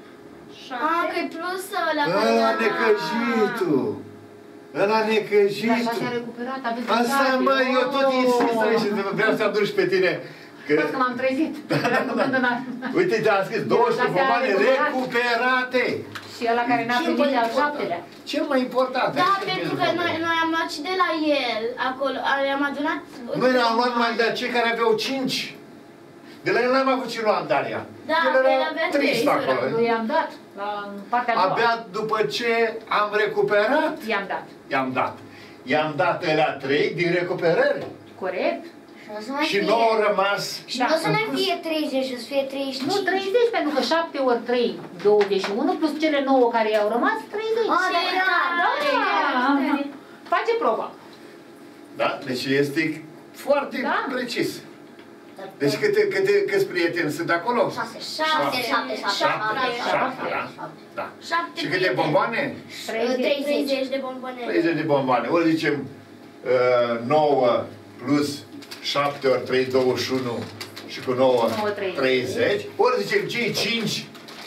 Ah, că e plus ăla care Ăla l-a- necăjitul! Ăla La necăjitul! șase a recuperat, aveți Asta, dreptate. mă, eu tot Oh! insist aici și vreau să aduci pe tine. Că, Văd că m-am trezit. Vreau să vând în a- uite, te-am scris douăsprezece De la șase a bomboane recuperat. recuperate. Și ăla care n-a Cel primit mai e al important. șaptelea. Cel mai important. Da, aici pentru trebuie că să noi, vorbim. noi am luat și de la el, acolo, am adunat... Noi ne-am luat numai de cei care aveau cinci. De la el n-am avut ce lua în Daria. Da, el el era avea trist trei, acolo. Lui i-am dat, la partea a doua. Abia după ce am recuperat, I-am dat. i-am dat. I-am dat alea trei din recuperări. Corect? Și nu o să mai Și fie. nouă au rămas. Și Da. nu o să mai fie treizeci, o să fie treizeci și Nu, cinci. treizeci, pentru că șapte ori trei, douăzeci și unu, plus cele nouă care i-au rămas, treizeci. Ah, da, da, Da. Face proba. Da? Deci este foarte Da. precis. Deci câte, câte, câți prieteni sunt acolo? Șase. Șapte. Șapte, șapte, șapte. Șapte, șapte, da? Da. Șapte Și câte prieteni. bomboane? treizeci. treizeci de bombonele. treizeci de bomboane. Ori zicem uh, nouă plus șapte ori trei, douăzeci și unu și cu nouă, nouă, treizeci. treizeci. Ori zicem cei cinci,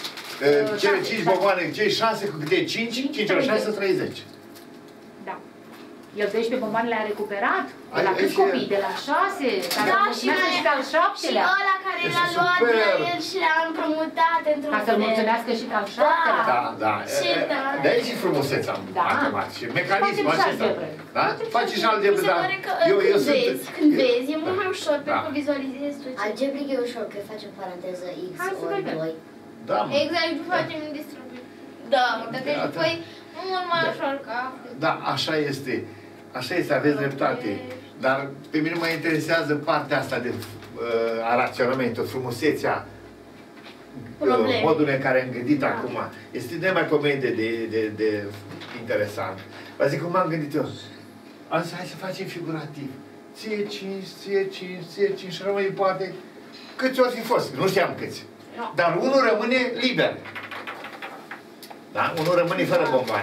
uh, cele șase, cinci șase. bomboane, cei șase cu câte cinci, cinci ori șase, treizeci. Da. El doisprezece bomboane le-a recuperat? De la Ai- câți aici e- copii? De la șase? Care Da, îl și mulțumească și pe al Și șaptelea? ăla care Este l-a luat de la super. el și l-a împrumutat într-un Ca să-l fel. mulțumească și pe al șaptelea? Da, da. Ce tare. De aici e frumusețea Da. matematice. Mecanismul Facem și acesta. algebră. Da? Faci și algebră, Mi se da. pare că Eu, eu când sunt... vezi, când vezi, e mult mai ușor Da. pentru că vizualizezi tu ce. Algebric e ușor, că faci în paranteză x Hai să ori vedem. doi. Da, mă. Exact, nu facem în distribuție. Da, dacă Da, ești da. păi mult mai Da. ușor ca... Da, așa este. Așa este, aveți dreptate. Dar pe mine mă interesează partea asta de uh, a raționamentul, frumusețea, uh, Probleme. modul în care am gândit Da. acum. Este nemaipomenit de, de, de, de interesant. Vă zic cum am gândit eu. Am zis, hai să facem figurativ. Ție cinci, ție cinci, ție cinci și rămâne poate câți ori fi fost. Nu știam câți. No. Dar unul rămâne liber. Da? Unul rămâne fără bomboane.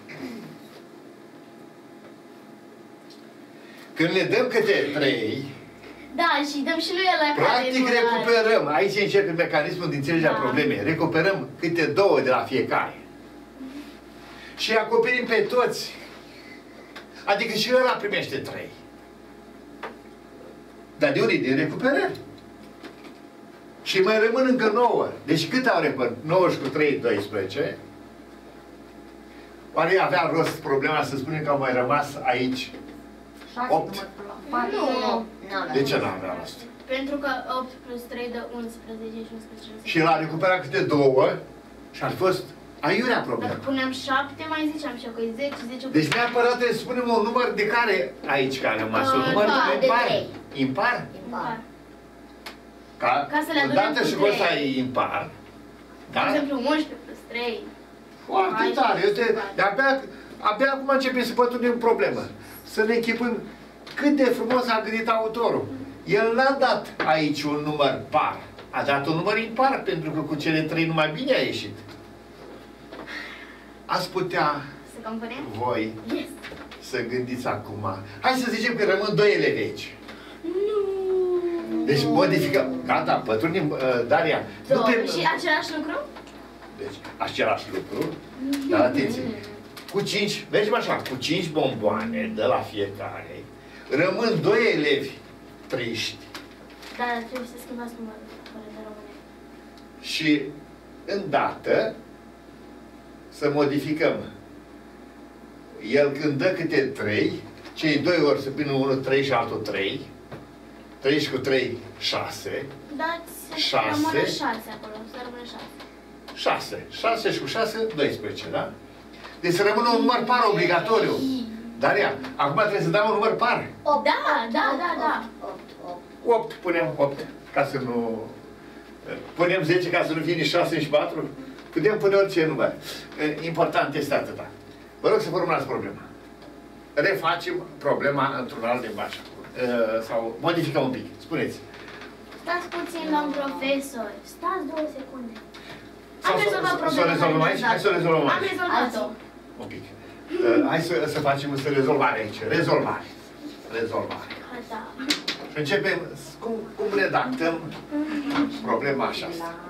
Când le dăm câte trei, Da, și dăm și lui ăla care practic nu are. recuperăm. Aici începe mecanismul de înțelegerea Da. problemei. Recuperăm câte două de la fiecare. Și îi acoperim pe toți. Adică și ăla primește trei. Dar de unde? Din recuperări. Și mai rămân încă nouă. Deci cât au recuperat? nouă și cu trei, doisprezece. Oare avea rost problema să spunem că au mai rămas aici? șase, Opt. numărul la patru. Nu, N-avea De ce rost. n-avea rost? pentru că opt plus trei dă unsprezece și unsprezece. Și el a recuperat câte două și ar fi fost aiurea Dacă problema. puneam șapte, mai ziceam și eu că e zece, zece. Deci neapărat trebuie să spunem un număr de care aici care a rămas, un Uh, număr da, de impar. trei. Impar? Impar. Ca, Ca să le adunăm odată cu și cu ăsta trei. e impar. De Da? exemplu, unsprezece plus trei. Foarte Aici tare. Eu te, se de abia, abia acum începem să pătrundem problema. Să ne închipăm cât de frumos a gândit autorul. El n-a dat aici un număr par. A dat un număr impar, pentru că cu cele trei numai bine a ieșit. Ați putea Să compunem? voi Yes. să gândiți acum. Hai să zicem că rămân doi elevi aici. Nu. Deci modificăm. Gata, pătrundim, uh, Daria. Nu Două. te... Și același lucru? Deci, același lucru. Dar atenție. Cu cinci, mergem așa, cu cinci bomboane de la fiecare, rămân doi elevi triști Da, trebuie să schimbați numărul fără de rămâne. și îndată să modificăm. El când dă câte trei, cei doi ori să vină unul trei și altul trei, trei și cu trei, șase, Dați să Șase. rămână șase acolo, să rămână șase. șase. șase și cu șase, doisprezece, da? Deci să rămână un număr par obligatoriu. Daria, acum trebuie să dau un număr par. opt. Da, da, da, da. opt, opt. opt, punem opt, ca să nu... Punem zece ca să nu fie nici șase, nici patru. Putem pune orice număr. Important este atâta. Vă rog să formulați problema. Refacem problema într-un alt limbaj. Sau modificăm un pic. Spuneți. Stați puțin la un profesor. Stați două secunde. Sau Am să- rezolvat să- problema. Să o rezolvăm aici? Hai să o rezolvăm Am aici. rezolvat-o. Un pic. Uh, Hai să, să facem să rezolvare aici. Rezolvare. Rezolvare. Da. Și începem. Cum, cum redactăm problema așa?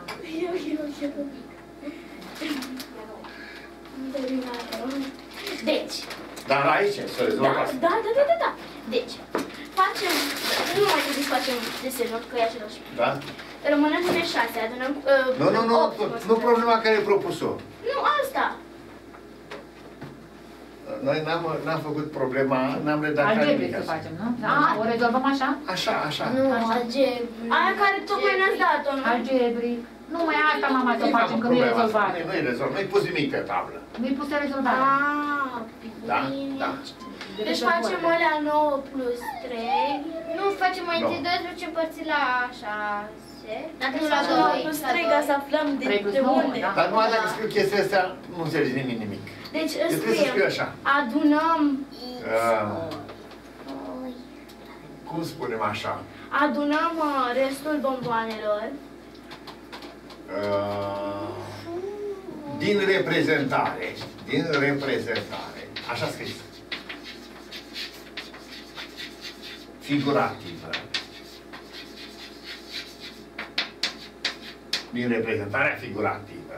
Deci, Dar aici, să da, rezolvăm da, asta. da, da, da, da. Deci, facem, nu mai trebuie să facem desenul, că e același. Da? Rămânem pune șase, adunăm uh, Nu, nu, nu, opt, mă nu scuzați. problema care ai propus-o. Nu, asta. Noi n-am, n-am făcut problema, n-am redactat Algebric nimic să așa. facem, nu? Da, o rezolvăm așa? Așa, așa. Nu, Așa. algebric. Aia care tocmai ne-ați dat-o, nu? Algebric. Nu mai asta, mama, să Nu facem, am că nu e problema asta. rezolvare. Nu e rezolvat, nu-i pus nimic pe tablă. Nu-i pus rezolvare. Ah, Da, bine. da. Deci facem alea nouă plus trei. Nu, facem mai întâi nouă. doisprezece împărțit la șase. Dacă Nu să la facem doi. nouă plus la trei, doi. ca să aflăm de, trei plus de nouă, unde. da. Dar numai dacă scriu chestia astea, nu înțelegi nimic, nimic. Deci Eu îți trebuie să scriu scriem, așa. adunăm, Ah. Oi. Cum spunem așa? adunăm uh, restul bomboanelor. Uh, din reprezentare. Din reprezentare. Așa scris. Figurativă. Din reprezentarea figurativă.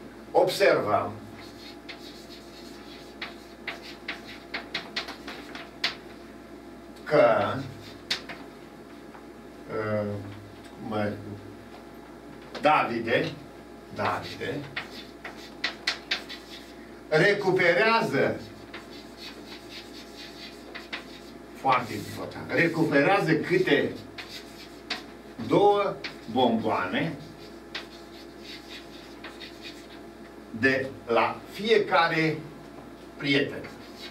Observăm că uh, mă, Davide, Davide recuperează, foarte important, recuperează câte două bomboane de la fiecare prieten.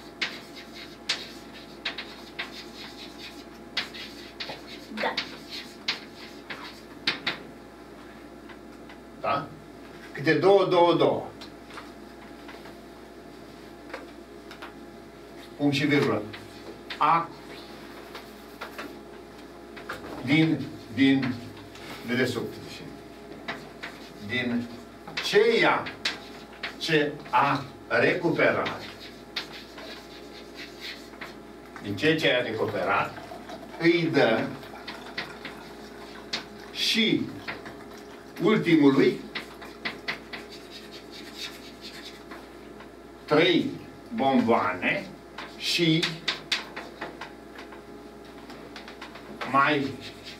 Da. Da? Câte două, două, două. Punct și virgulă. A din, din dedesubt. Din ceea ce a recuperat, din ceea ce a recuperat, îi dă și ultimului trei bomboane și mai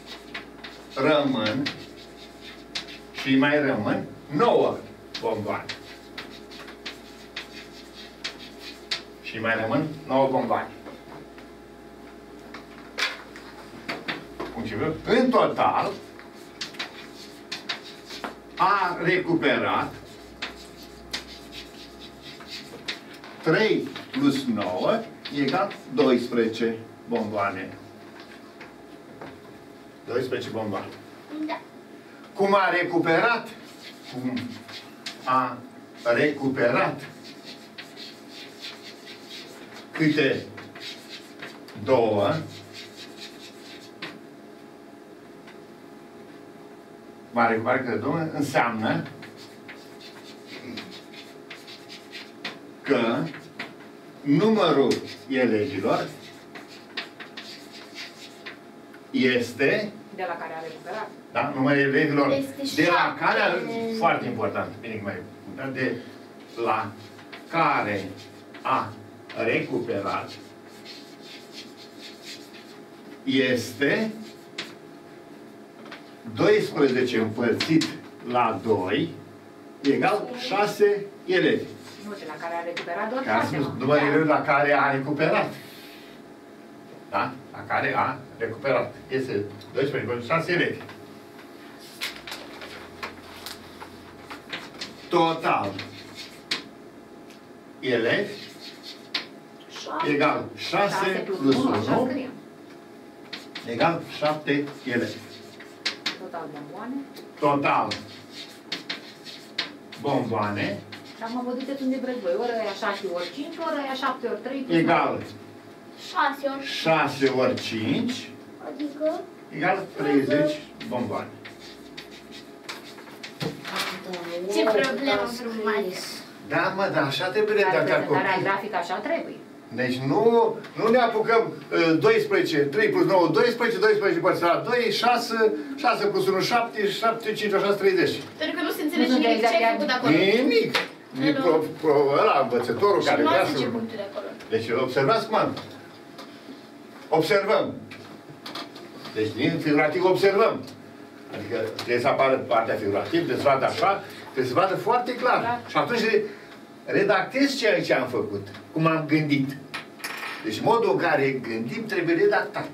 rămân și mai rămân nouă bomboane. Și mai rămân nouă bomboane. În total a recuperat trei plus nouă egal doisprezece bomboane. doisprezece bomboane. Da. Cum a recuperat? Cum a recuperat câte două va recupera câte două înseamnă că numărul elevilor este De la care a recuperat. da? Numărul elevilor Este de la șapte. care, foarte important, bine că mai de la care a recuperat este doisprezece împărțit la doi egal șase elevi. Nu, de la care a recuperat doar Că a șase, spus mă. numărul Da. elevi la care a recuperat. Da? La care a recuperat. Este doisprezece, șase elevi. Total elevi egal șase plus unu, așa unu scriem. egal șapte elevi. Total bomboane. Total bomboane Și acum vă duceți unde vreți voi. Ori aia șase ori cinci, ori aia șapte ori trei. plus egal șase ori. șase ori cinci Adică egal treizeci bomboane. Ce problemă frumoasă. Da, mă, dar așa trebuie nouă. Dar redactat prezentarea copii. grafică așa trebuie. Deci nu, nu ne apucăm uh, doisprezece, trei plus nouă, doisprezece, doisprezece părțit la doi, șase, șase plus unu, șapte, șapte, cinci, șase, treizeci. Pentru că nu se înțelege Nu sunt nimic ce ai exact făcut acolo. Nimic. E Nu. pro, pro, ăla, învățătorul Și care nu vrea ați zice să... punctul de acolo. Deci observați cum am. Observăm. Deci din figurativ observăm. Adică trebuie să apară partea figurativă, trebuie să vadă așa, trebuie să vadă foarte clar. Da. Și atunci redactez ceea ce am făcut, cum am gândit. Deci modul în care gândim trebuie redactat.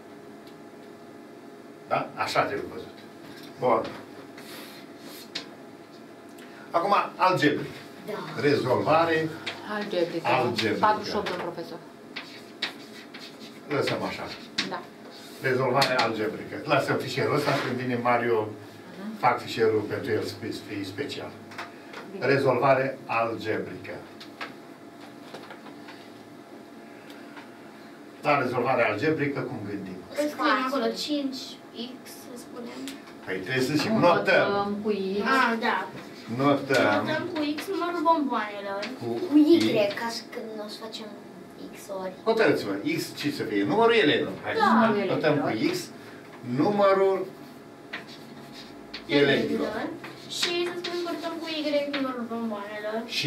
Da? Așa trebuie văzut. Bun. Acum, algebric. Da. Rezolvare. Algebrică. Algebrică. patruzeci și opt, domn profesor. Lăsăm așa. Da. Rezolvare algebrică. Lasă fișierul ăsta, când vine Mario, fac fișierul pentru el să fie special. Bine. Rezolvare algebrică. La rezolvare algebrică, cum gândim? Să scriem acolo cinci x, să spunem. Păi trebuie să și Nu notăm. notăm cu X. Ah, da. Notăm Notăm cu x numărul bomboanelor. cu Cu Y, ca să când o să facem X ori. Hotărâți-vă, X ce să fie? Numărul elevilor. Hai Da. să notăm cu X numărul elevilor. Și să spunem că notăm cu y numărul bomboanelor. Și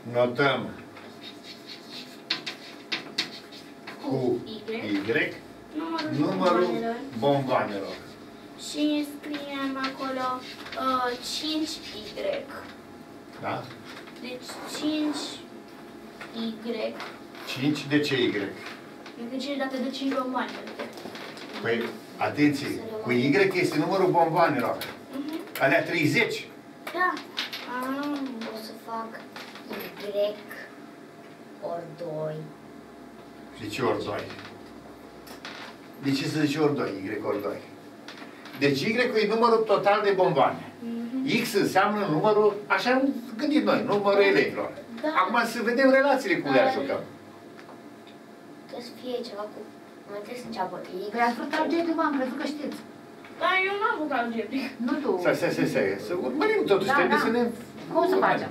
notăm Cu cu y Y numărul, numărul bomboanelor. bomboanelor. Și scriem acolo uh, cinci Y. Da? Deci cinci Y. cinci, de ce Y? Deci dacă de cinci bomboane. Păi, atenție, cu Y este numărul bomboanelor. Uh-huh. Alea treizeci. Da. Ah, o să fac Y ori doi. De ce ori doi? De ce să zice ori doi? Y ori doi. Deci Y e numărul total de bomboane. Uh-huh. X înseamnă numărul, așa am gândit noi, numărul elevilor. Da. Acum să vedem relațiile cum le ajutăm. Trebuie să fie ceva cu... Mai trebuie să înceapă X. Păi ați vrut algebrică, am crezut că știți. Dar eu n-am avut algebrică. Nu tu. Stai, stai, stai, stai, să urmărim totuși, Da, trebuie da. să ne... Cum să facem?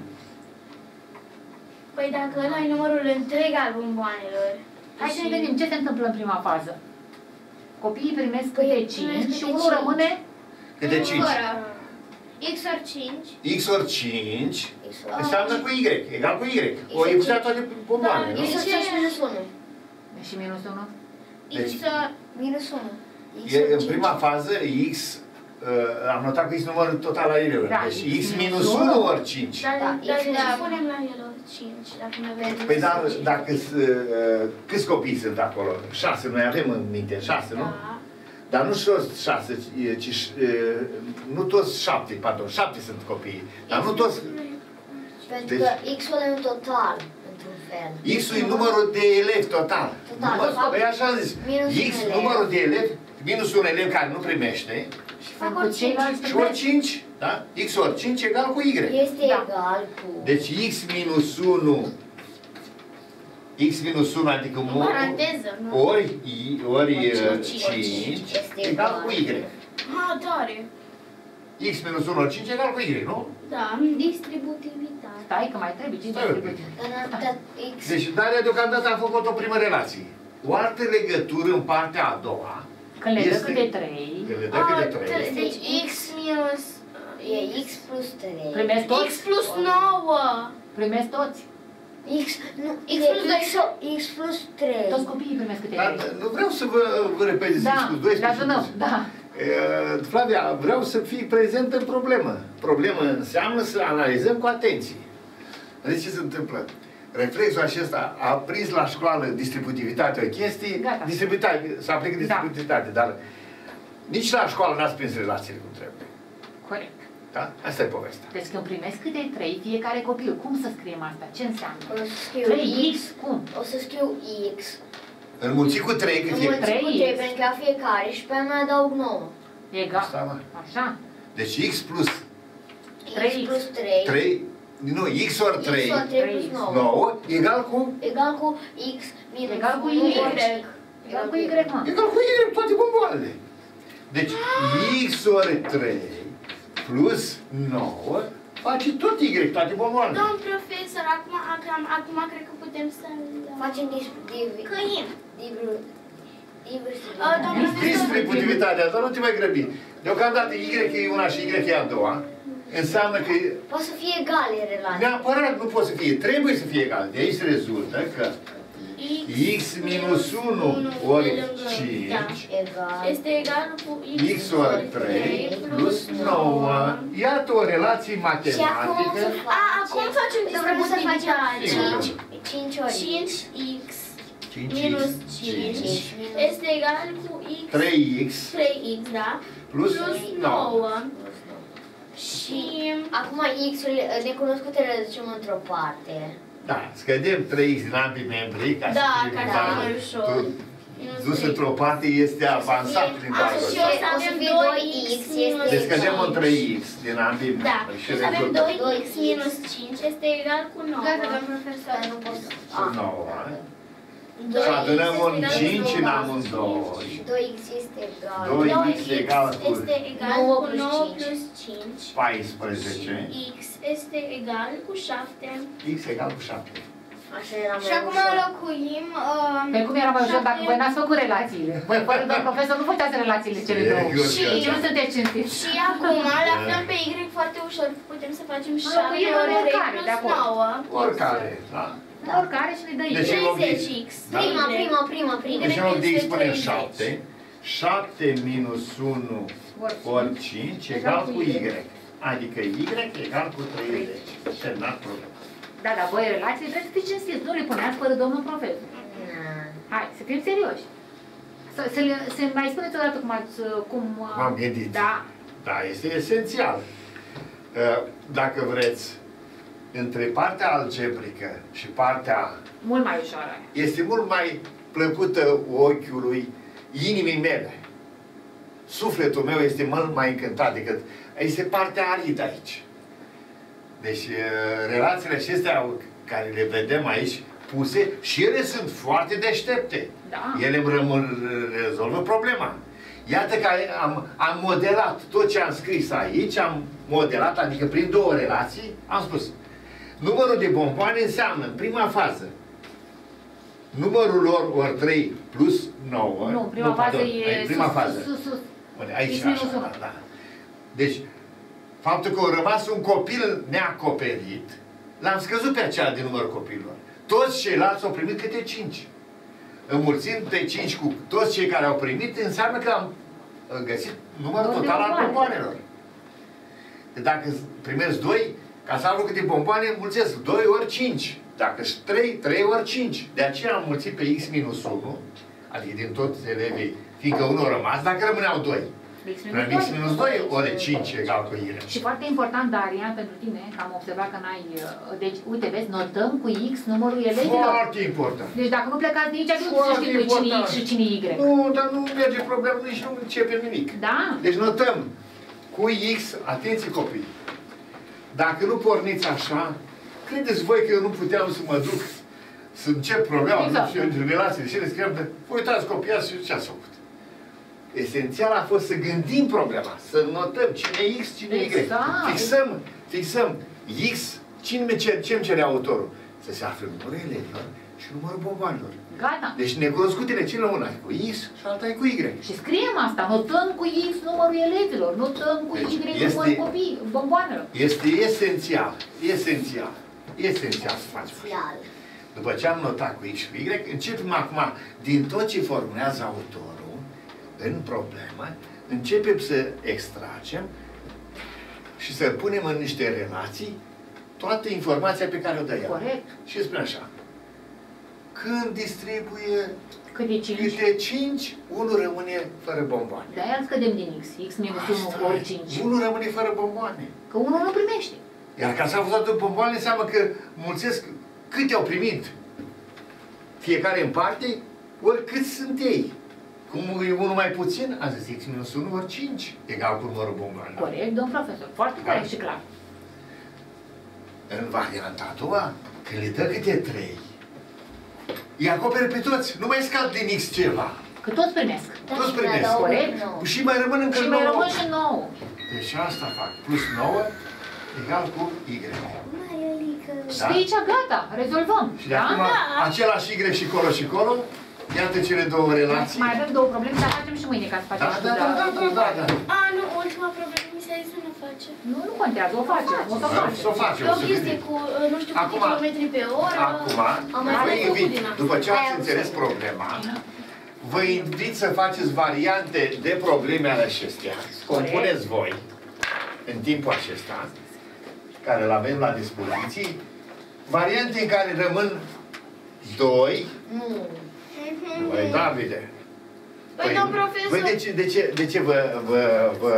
Păi dacă ăla e numărul întreg al bomboanelor. Hai să ne gândim ce se întâmplă în prima fază. Copiii primesc Păi, câte primesc cinci și câte unul cinci. rămâne Câte cinci? Fără. X ori cinci. X ori cinci X ori înseamnă cu Y, egal cu Y. O ori epuizat cinci. toate bomboane, Da, nu? X ori cinci minus unu. și minus unu. Deci- X ori... Minus unu. X E, ori în cinci. prima fază, X, uh, am notat că X numărul total al elevilor. Da, Deci X X minus minus unu unu ori cinci. Da, Da, da, X da, minus punem la el ori cinci, dacă nu avem. Păi dar dacă uh, câți copii sunt acolo? Șase, noi avem în minte, șase, nu? Da. Dar nu toți șase, ci uh, nu toți șapte, pardon, șapte sunt copii. Dar nu toți... Pentru Deci- că X-ul e un total, într-un fel. X-ul e numărul de elevi total. Total, Număr, de fapt, păi așa am zis. minus X, un elev. numărul de elevi, minus un elev care nu primește. Și Fac fac cu ori cinci. ceilalți Și ori primesc. cinci, da? X ori cinci egal cu Y. Este Da. egal cu... Deci X minus unu, X minus unu, adică În mo- paranteză, nu? ori, I, ori uh, cinci. cinci, Este egal egal. cu Y. Ah, tare. X minus unu ori cinci egal cu Y, nu? Da, distributivitate. Stai că mai trebuie, ce Stai un pic. distribuție? Dar n-am dat X. Deci, Daria deocamdată a făcut o primă relație. O altă legătură în partea a doua. Când le dă este- câte trei, Când le dă câte Ah, trei. tre- Deci X minus... E X plus trei. primesc X toți? plus nouă. Primesc toți. X, nu, X e plus doi. X, X plus trei. Toți copiii primesc câte Dar trei. nu vreau să vă, vă repeteți Da, cu le doisprezece. adunăm, da. E, Flavia, vreau să fii prezent în problemă. Problemă înseamnă să analizăm cu atenție. Deci ce se întâmplă? Reflexul acesta a prins la școală distributivitatea o chestie, Gata. distribuitate, se aplică distributivitate, dar nici la școală n-ați prins relațiile cum trebuie. Corect. Da? Asta e povestea. Deci când primesc câte trei, fiecare copil, cum să scriem asta? Ce înseamnă? O să scriu trei X, X, cum? o să scriu X. Înmulțit cu trei cât e? Înmulțit cu trei trei, X. pentru că la fiecare și pe aia mai adaug nouă. Egal. Asta, mă. Așa. Deci X plus trei X X. plus trei. trei, nu, X ori trei, X ori trei plus nouă. nouă, egal cu, Egal cu X minus Egal cu unu Y. ori cinci. Egal cu Y, mă. egal cu Y, toate bomboanele. Deci X ori trei plus nouă face tot Y, toate bomboanele. Domn profesor, acum, acum, acum cred că putem să-l... Facem dis- divi- Căim. divi- A, domnul diversitate. Distributivitatea asta, nu te mai grăbi. Deocamdată Y e una și Y e a doua. Înseamnă că Poate să fie egale relații. neapărat nu poate să fie, trebuie să fie egal. De aici rezultă că X minus unu ori cinci Egal. este egal cu X ori trei plus nouă. Iată o relație Și acum o matematică. să A, acum facem Vrem să facem distributivitate. cinci, cinci ori cinci X cinci minus X cinci este egal cu X trei X trei X, da? plus Plus nouă. nouă. Și... Acum X-urile necunoscute le ducem într-o parte. Da, scădem trei X din ambii membri ca Da, să fie ca să cumva fie mai ușor. tu- Minus dus trei. într-o parte este avansat prin A, partea și asta. o să avem O să fie doi doi X X, minus este Deci scădem în cinci. trei X din ambii Da, membri și și să avem rezultă doi doi X X minus cinci este egal cu nouă. Gata, domnul profesor. Dar nu pot să... cu nouă. doi Și adunăm X un este egal cu cinci în nouă. amândoi. doi X este egal. Doi doi X egal cu este egal nouă cu plus nouă cinci. plus cinci. paisprezece. Și X este egal cu șapte. X egal cu șapte. Așa era mai Și acum ușor. înlocuim... Uh, Pe cum era mai ușor dacă șapte- voi n-ați făcut relațiile? Voi, fără domn profesor, nu făceați relațiile cele două. Serios, Și- Deci nu sunteți cinstiți. Și acum le aflăm pe Y foarte ușor. Putem să facem șapte Înlocuim ori trei oricare, de plus acord. nouă. Oricare, da? Oricare și ne dă Deci, Y. în loc de- treizeci x. Da? Prima, prima, prima, prima. Deci în loc de x este punem treizeci. șapte. șapte minus unu Ori ori cinci egal cu y. Adică y egal cu treizeci. Semnat problema. Da, dar voi relații trebuie să fiți cinstiți. Nu le puneați fără domnul profesor. Hai, să fim serioși. Să, să, le, să mai spuneți o dată cum ați... Cum, M-am gândit. Da. Da, este esențial. Dacă vreți, între partea algebrică și partea Mult mai ușoară. este mult mai plăcută ochiului, inimii mele. Sufletul meu este mult mai încântat decât... Este partea aridă aici. Deci, relațiile acestea care le vedem aici puse, și ele sunt foarte deștepte. Da. Ele îmi rămân, rezolvă problema. Iată că am, am modelat tot ce am scris aici, am modelat, adică prin două relații, am spus, numărul de bomboane înseamnă, în prima fază, numărul lor ori trei plus nouă. Nu, prima fază pardon, e prima sus, fază. sus, sus, sus. Bine, aici, X minus așa, unu. da, da. Deci, faptul că a rămas un copil neacoperit, l-am scăzut pe aceea de numărul copilor. Toți ceilalți au primit câte cinci. Înmulțind pe cinci cu toți cei care au primit, înseamnă că am găsit numărul Număr de total al bomboane. bomboanelor. Dacă primesc doi, ca să aflu câte bomboane, înmulțesc doi ori cinci. Dacă și trei, trei ori cinci. De aceea am mulțit pe x minus unu, adică din toți elevii, fiindcă unul a rămas, dacă rămâneau doi. X X minus doi ori cinci egal cu y. Și foarte important, Darian, pentru tine, că am observat că n-ai... Deci, uite, vezi, notăm cu X numărul elevilor. Foarte important. Deci dacă nu plecați de aici, nu Foarte știi tu cine e important. X și cine e Y. Nu, dar nu merge problemă, nici nu începem nimic. Da? Deci notăm cu x, atenție copii, dacă nu porniți așa, credeți voi că eu nu puteam să mă duc să încep problema, Exact. nu știu, între relațiile și le scriam de, vă uitați copiați și ce ați făcut. Esențial a fost să gândim problema, să notăm cine e x, cine e y. Exact. Fixăm, fixăm x, cine ce, ce îmi cere autorul? Să se afle numărul elevilor și numărul bomboanelor. Gata. Deci necunoscutele cele una e cu x și alta e cu y. Și scriem asta, notăm cu X numărul elevilor, notăm cu Deci Y este- numărul copii, bomboanelor. Este esențial, esențial, esențial să facem. Esențial. După ce am notat cu x și cu y, începem acum, din tot ce formulează autorul în problemă, începem să extragem și să punem în niște relații toată informația pe care o dă el. Corect. Și spune așa, când distribuie Cât e cinci? câte cinci, unul rămâne fără bomboane. De-aia scădem din X, X minus Asta unu ori e. cinci. Unul rămâne fără bomboane. Că unul nu primește. Iar ca să am văzut de bomboane, înseamnă că mulțesc câte au primit fiecare în parte, ori cât sunt ei. Cum e unul mai puțin, am zis x minus unu ori cinci, egal cu numărul bomboanelor. Corect, domn profesor. Foarte Da. corect și clar. În varianta a doua, când le dă câte trei, îi acopere pe toți, nu mai scad din x ceva. Că toți primesc. Toți primesc. Adaugă Corect. nouă. Și mai rămân încă Și mai nouă. rămân și nouă. Deci asta fac, plus nouă, egal cu y. Marielică. Și Da? de aici gata, rezolvăm. Și de Da? acum, același y și colo și colo, iată cele două relații. Mai avem două probleme, dar facem și mâine ca să facem Da, și da, cu da, da, da, da, da. A, nu, ultima problemă mi s-a zis să nu face. Nu, nu contează, o facem, o să o Da, facem. să o facem, E o o să chestie gândim. cu uh, nu știu câte Acum- kilometri pe oră. Acum, Am mai vă făcut invit, din asta. după ce ați Aia înțeles înțeleg. problema, vă invit să faceți variante de probleme ale acestea. Compuneți voi, în timpul acesta, care îl avem la dispoziție, variante în care rămân doi. Nu. Băi, Davide. Păi, domn profesor. Voi de ce, de ce, de ce vă, vă, vă,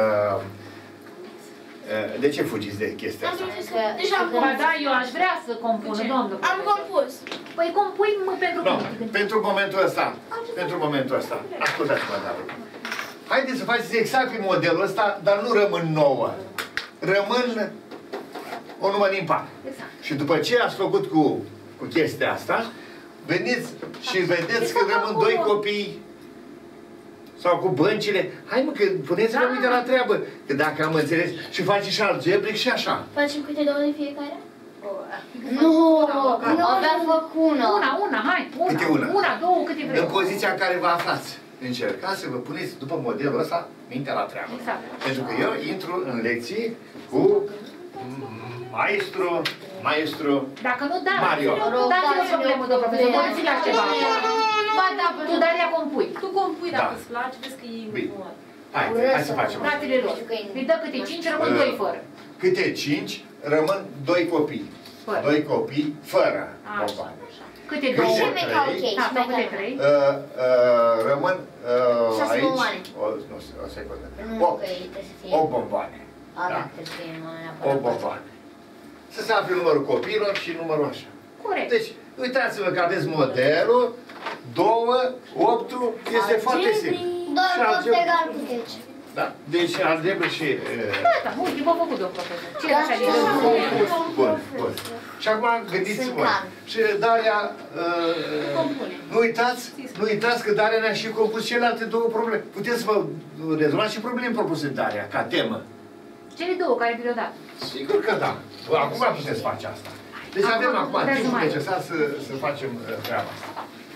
de ce fugiți de chestia Domn asta? profesor, deja am Ba compus. da, eu aș vrea să compun, Ce? domnul Am profesor. compus. Păi compui mă pentru Nu, mine. pentru momentul ăsta, pentru momentul ăsta, ascultați-mă, David. Haideți să faceți exact pe modelul ăsta, dar nu rămân nouă. Rămân o număr impar. Exact. Și după ce ați făcut cu, cu chestia asta, veniți și vedeți că rămân doi copii sau cu băncile. Hai mă, că puneți-vă Da. uite la treabă. Că dacă am înțeles, și faci și algebric și așa. Facem câte două de fiecare? Nu, Nu, nu, avea făc una. Una, una, hai, una. Câte una? Una, două, câte vrei. În poziția în care vă aflați. Încercați să vă puneți după modelul ăsta mintea la treabă. Exact. Pentru că eu intru în lecții cu maestru, maestru Dacă nu, da, Mario. nu dați o problemă, domnul profesor, vă ține ceva. Ba da, Tu, Daria, compui. Tu compui dacă Da. îți place, vezi că e Bine. un mod. Hai, hai să facem. Fratele lor. Îi dă câte cinci, rămân doi fără. Câte cinci, rămân doi copii. Fără. Doi copii fără Așa. bomboane. Câte Câte două? Și mai ca ok. Da, și sau mai câte ca- trei? Uh, uh, rămân uh, Șase aici. bomboane. O, nu, o secundă. Nu, Opt. că trebuie să fie. opt bomboane. A, da, Da. trebuie să fie numai opt neapărat. bomboane. Să se afle numărul copiilor și numărul așa. Corect. Deci, uitați-vă că aveți modelul, două, optul, este foarte simplu. Doar Și tot algebra- egal cu zece. Da? Deci, algebră și... Uh, Gata, uite, v-a făcut, domnul profesor. Ce așa de Bun, bun. Și acum gândiți-vă. Sunt calm. Și Daria, uh, nu uitați, nu uitați că Daria ne-a și compus celelalte două probleme. Puteți să vă rezolvați și probleme propuse de Daria, ca temă. Cele două care vi le-au dat. Sigur că da. Acum puteți face asta. Deci Acum, avem acum timpul rezumare. necesar să, să facem uh, treaba asta.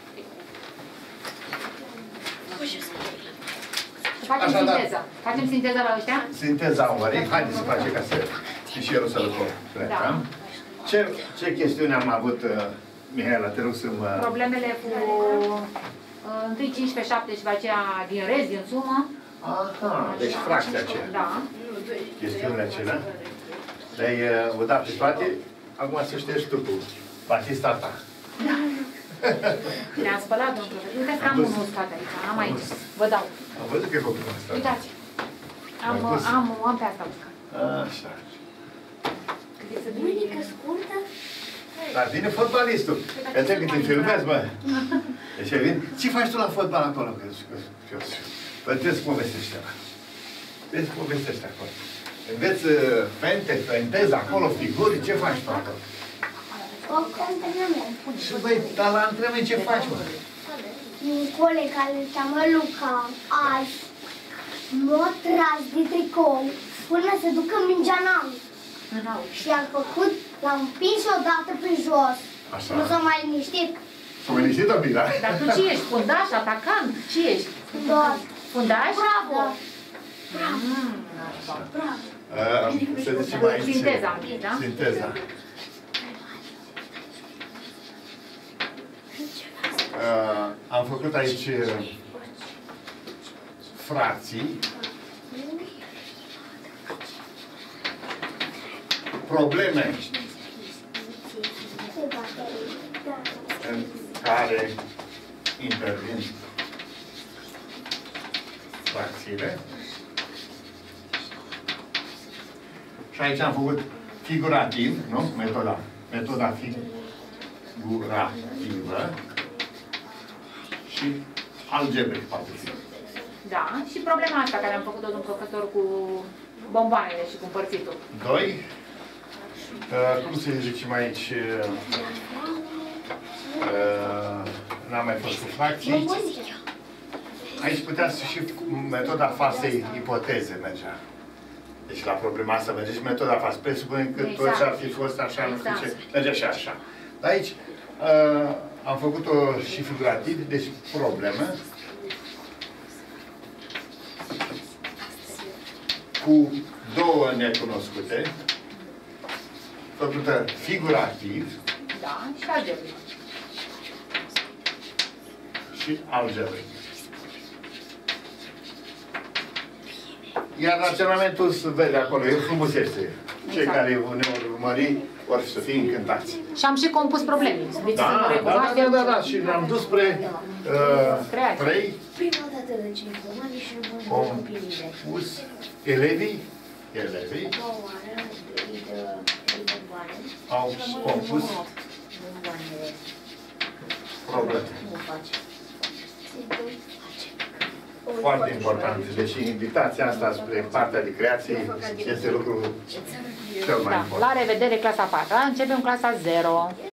Să facem Așadar. sinteza. Facem sinteza la ăștia? Sinteza unării, haideți să facem ca să fișierul să-l completăm. Ce, ce chestiune am avut, uh, Mihaela, te rog să mă... Problemele cu uh, întâi cincisprezece, șapte și după aceea din rest, din sumă. Aha, deci fracția aceea. Da. Chestiunile acelea. Le-ai uh, vădat pe toate, acum să ștergi tu cu batista ta. Ne-am spălat, domnul profesor. Uitați că am Am văzut. unul spate aici. Am aici. Vă dau. Am văzut că e copilul ăsta. Uitați. Am, Mai pus? am, am pe asta uscat. Așa. Câte să Mânică scurtă? Dar vine fotbalistul. Iată că te filmezi, bă. Deci vin. Ce faci tu la fotbal acolo? Că eu Bă, trebuie să povestești ceva. Trebuie să povestești acolo. Înveți uh, fente, fenteză acolo, figuri, ce faci tu acolo? O antrenament. Și băi, dar la antrenament ce faci, mă? Un coleg care îl cheamă Luca, azi, m-a tras de tricou până se ducă mingea în aur. în aur. Și am făcut, l-am împins odată pe jos. Așa. Nu s-a mai liniștit. S-a liniștit o bine, da? Dar tu ce ești? Fundaș, atacant? Ce ești? Doar. Fundaș? Bravo! Mm, Bravo! Uh, să zicem aici... Sinteza am zis, da? Sinteza. Uh, am făcut aici uh, fracții. Probleme în care intervin fracțiile. Și aici am făcut figurativ, nu? Metoda. Metoda figurativă și algebric, poate fi. Da, și problema asta care am făcut-o, domnul profesor, cu bomboanele și cu împărțitul. Doi. Uh, cum să zicem aici? Uh, N-am mai fost cu fracții. Aici puteați și metoda fasei ipoteze mergea. Deci la problema asta merge și metoda fasei. Presupunem că tot Exact. ce ar fi fost așa, nu știu Exact. ce, merge și așa. Dar aici uh, am făcut-o și figurativ, deci problemă cu două necunoscute, făcută figurativ Da, și algebric. și algebric. Iar raționamentul se vede acolo, el frumusește. Cei Exact. care ne vor urmări vor să fie încântați. Și am și compus probleme. Deci Da, să nu da, da, recunoaștem. da, da, da, și ne-am dus spre uh, Creație. trei Prima dată de ce informații și nu compus elevii, elevii două oară, trei de trei bomboane. au compus Bomboanele probleme. nu face. Foarte important. Deci invitația asta spre partea de creație este lucru cel mai Da. important. La revedere, clasa a patra. Începem clasa zero.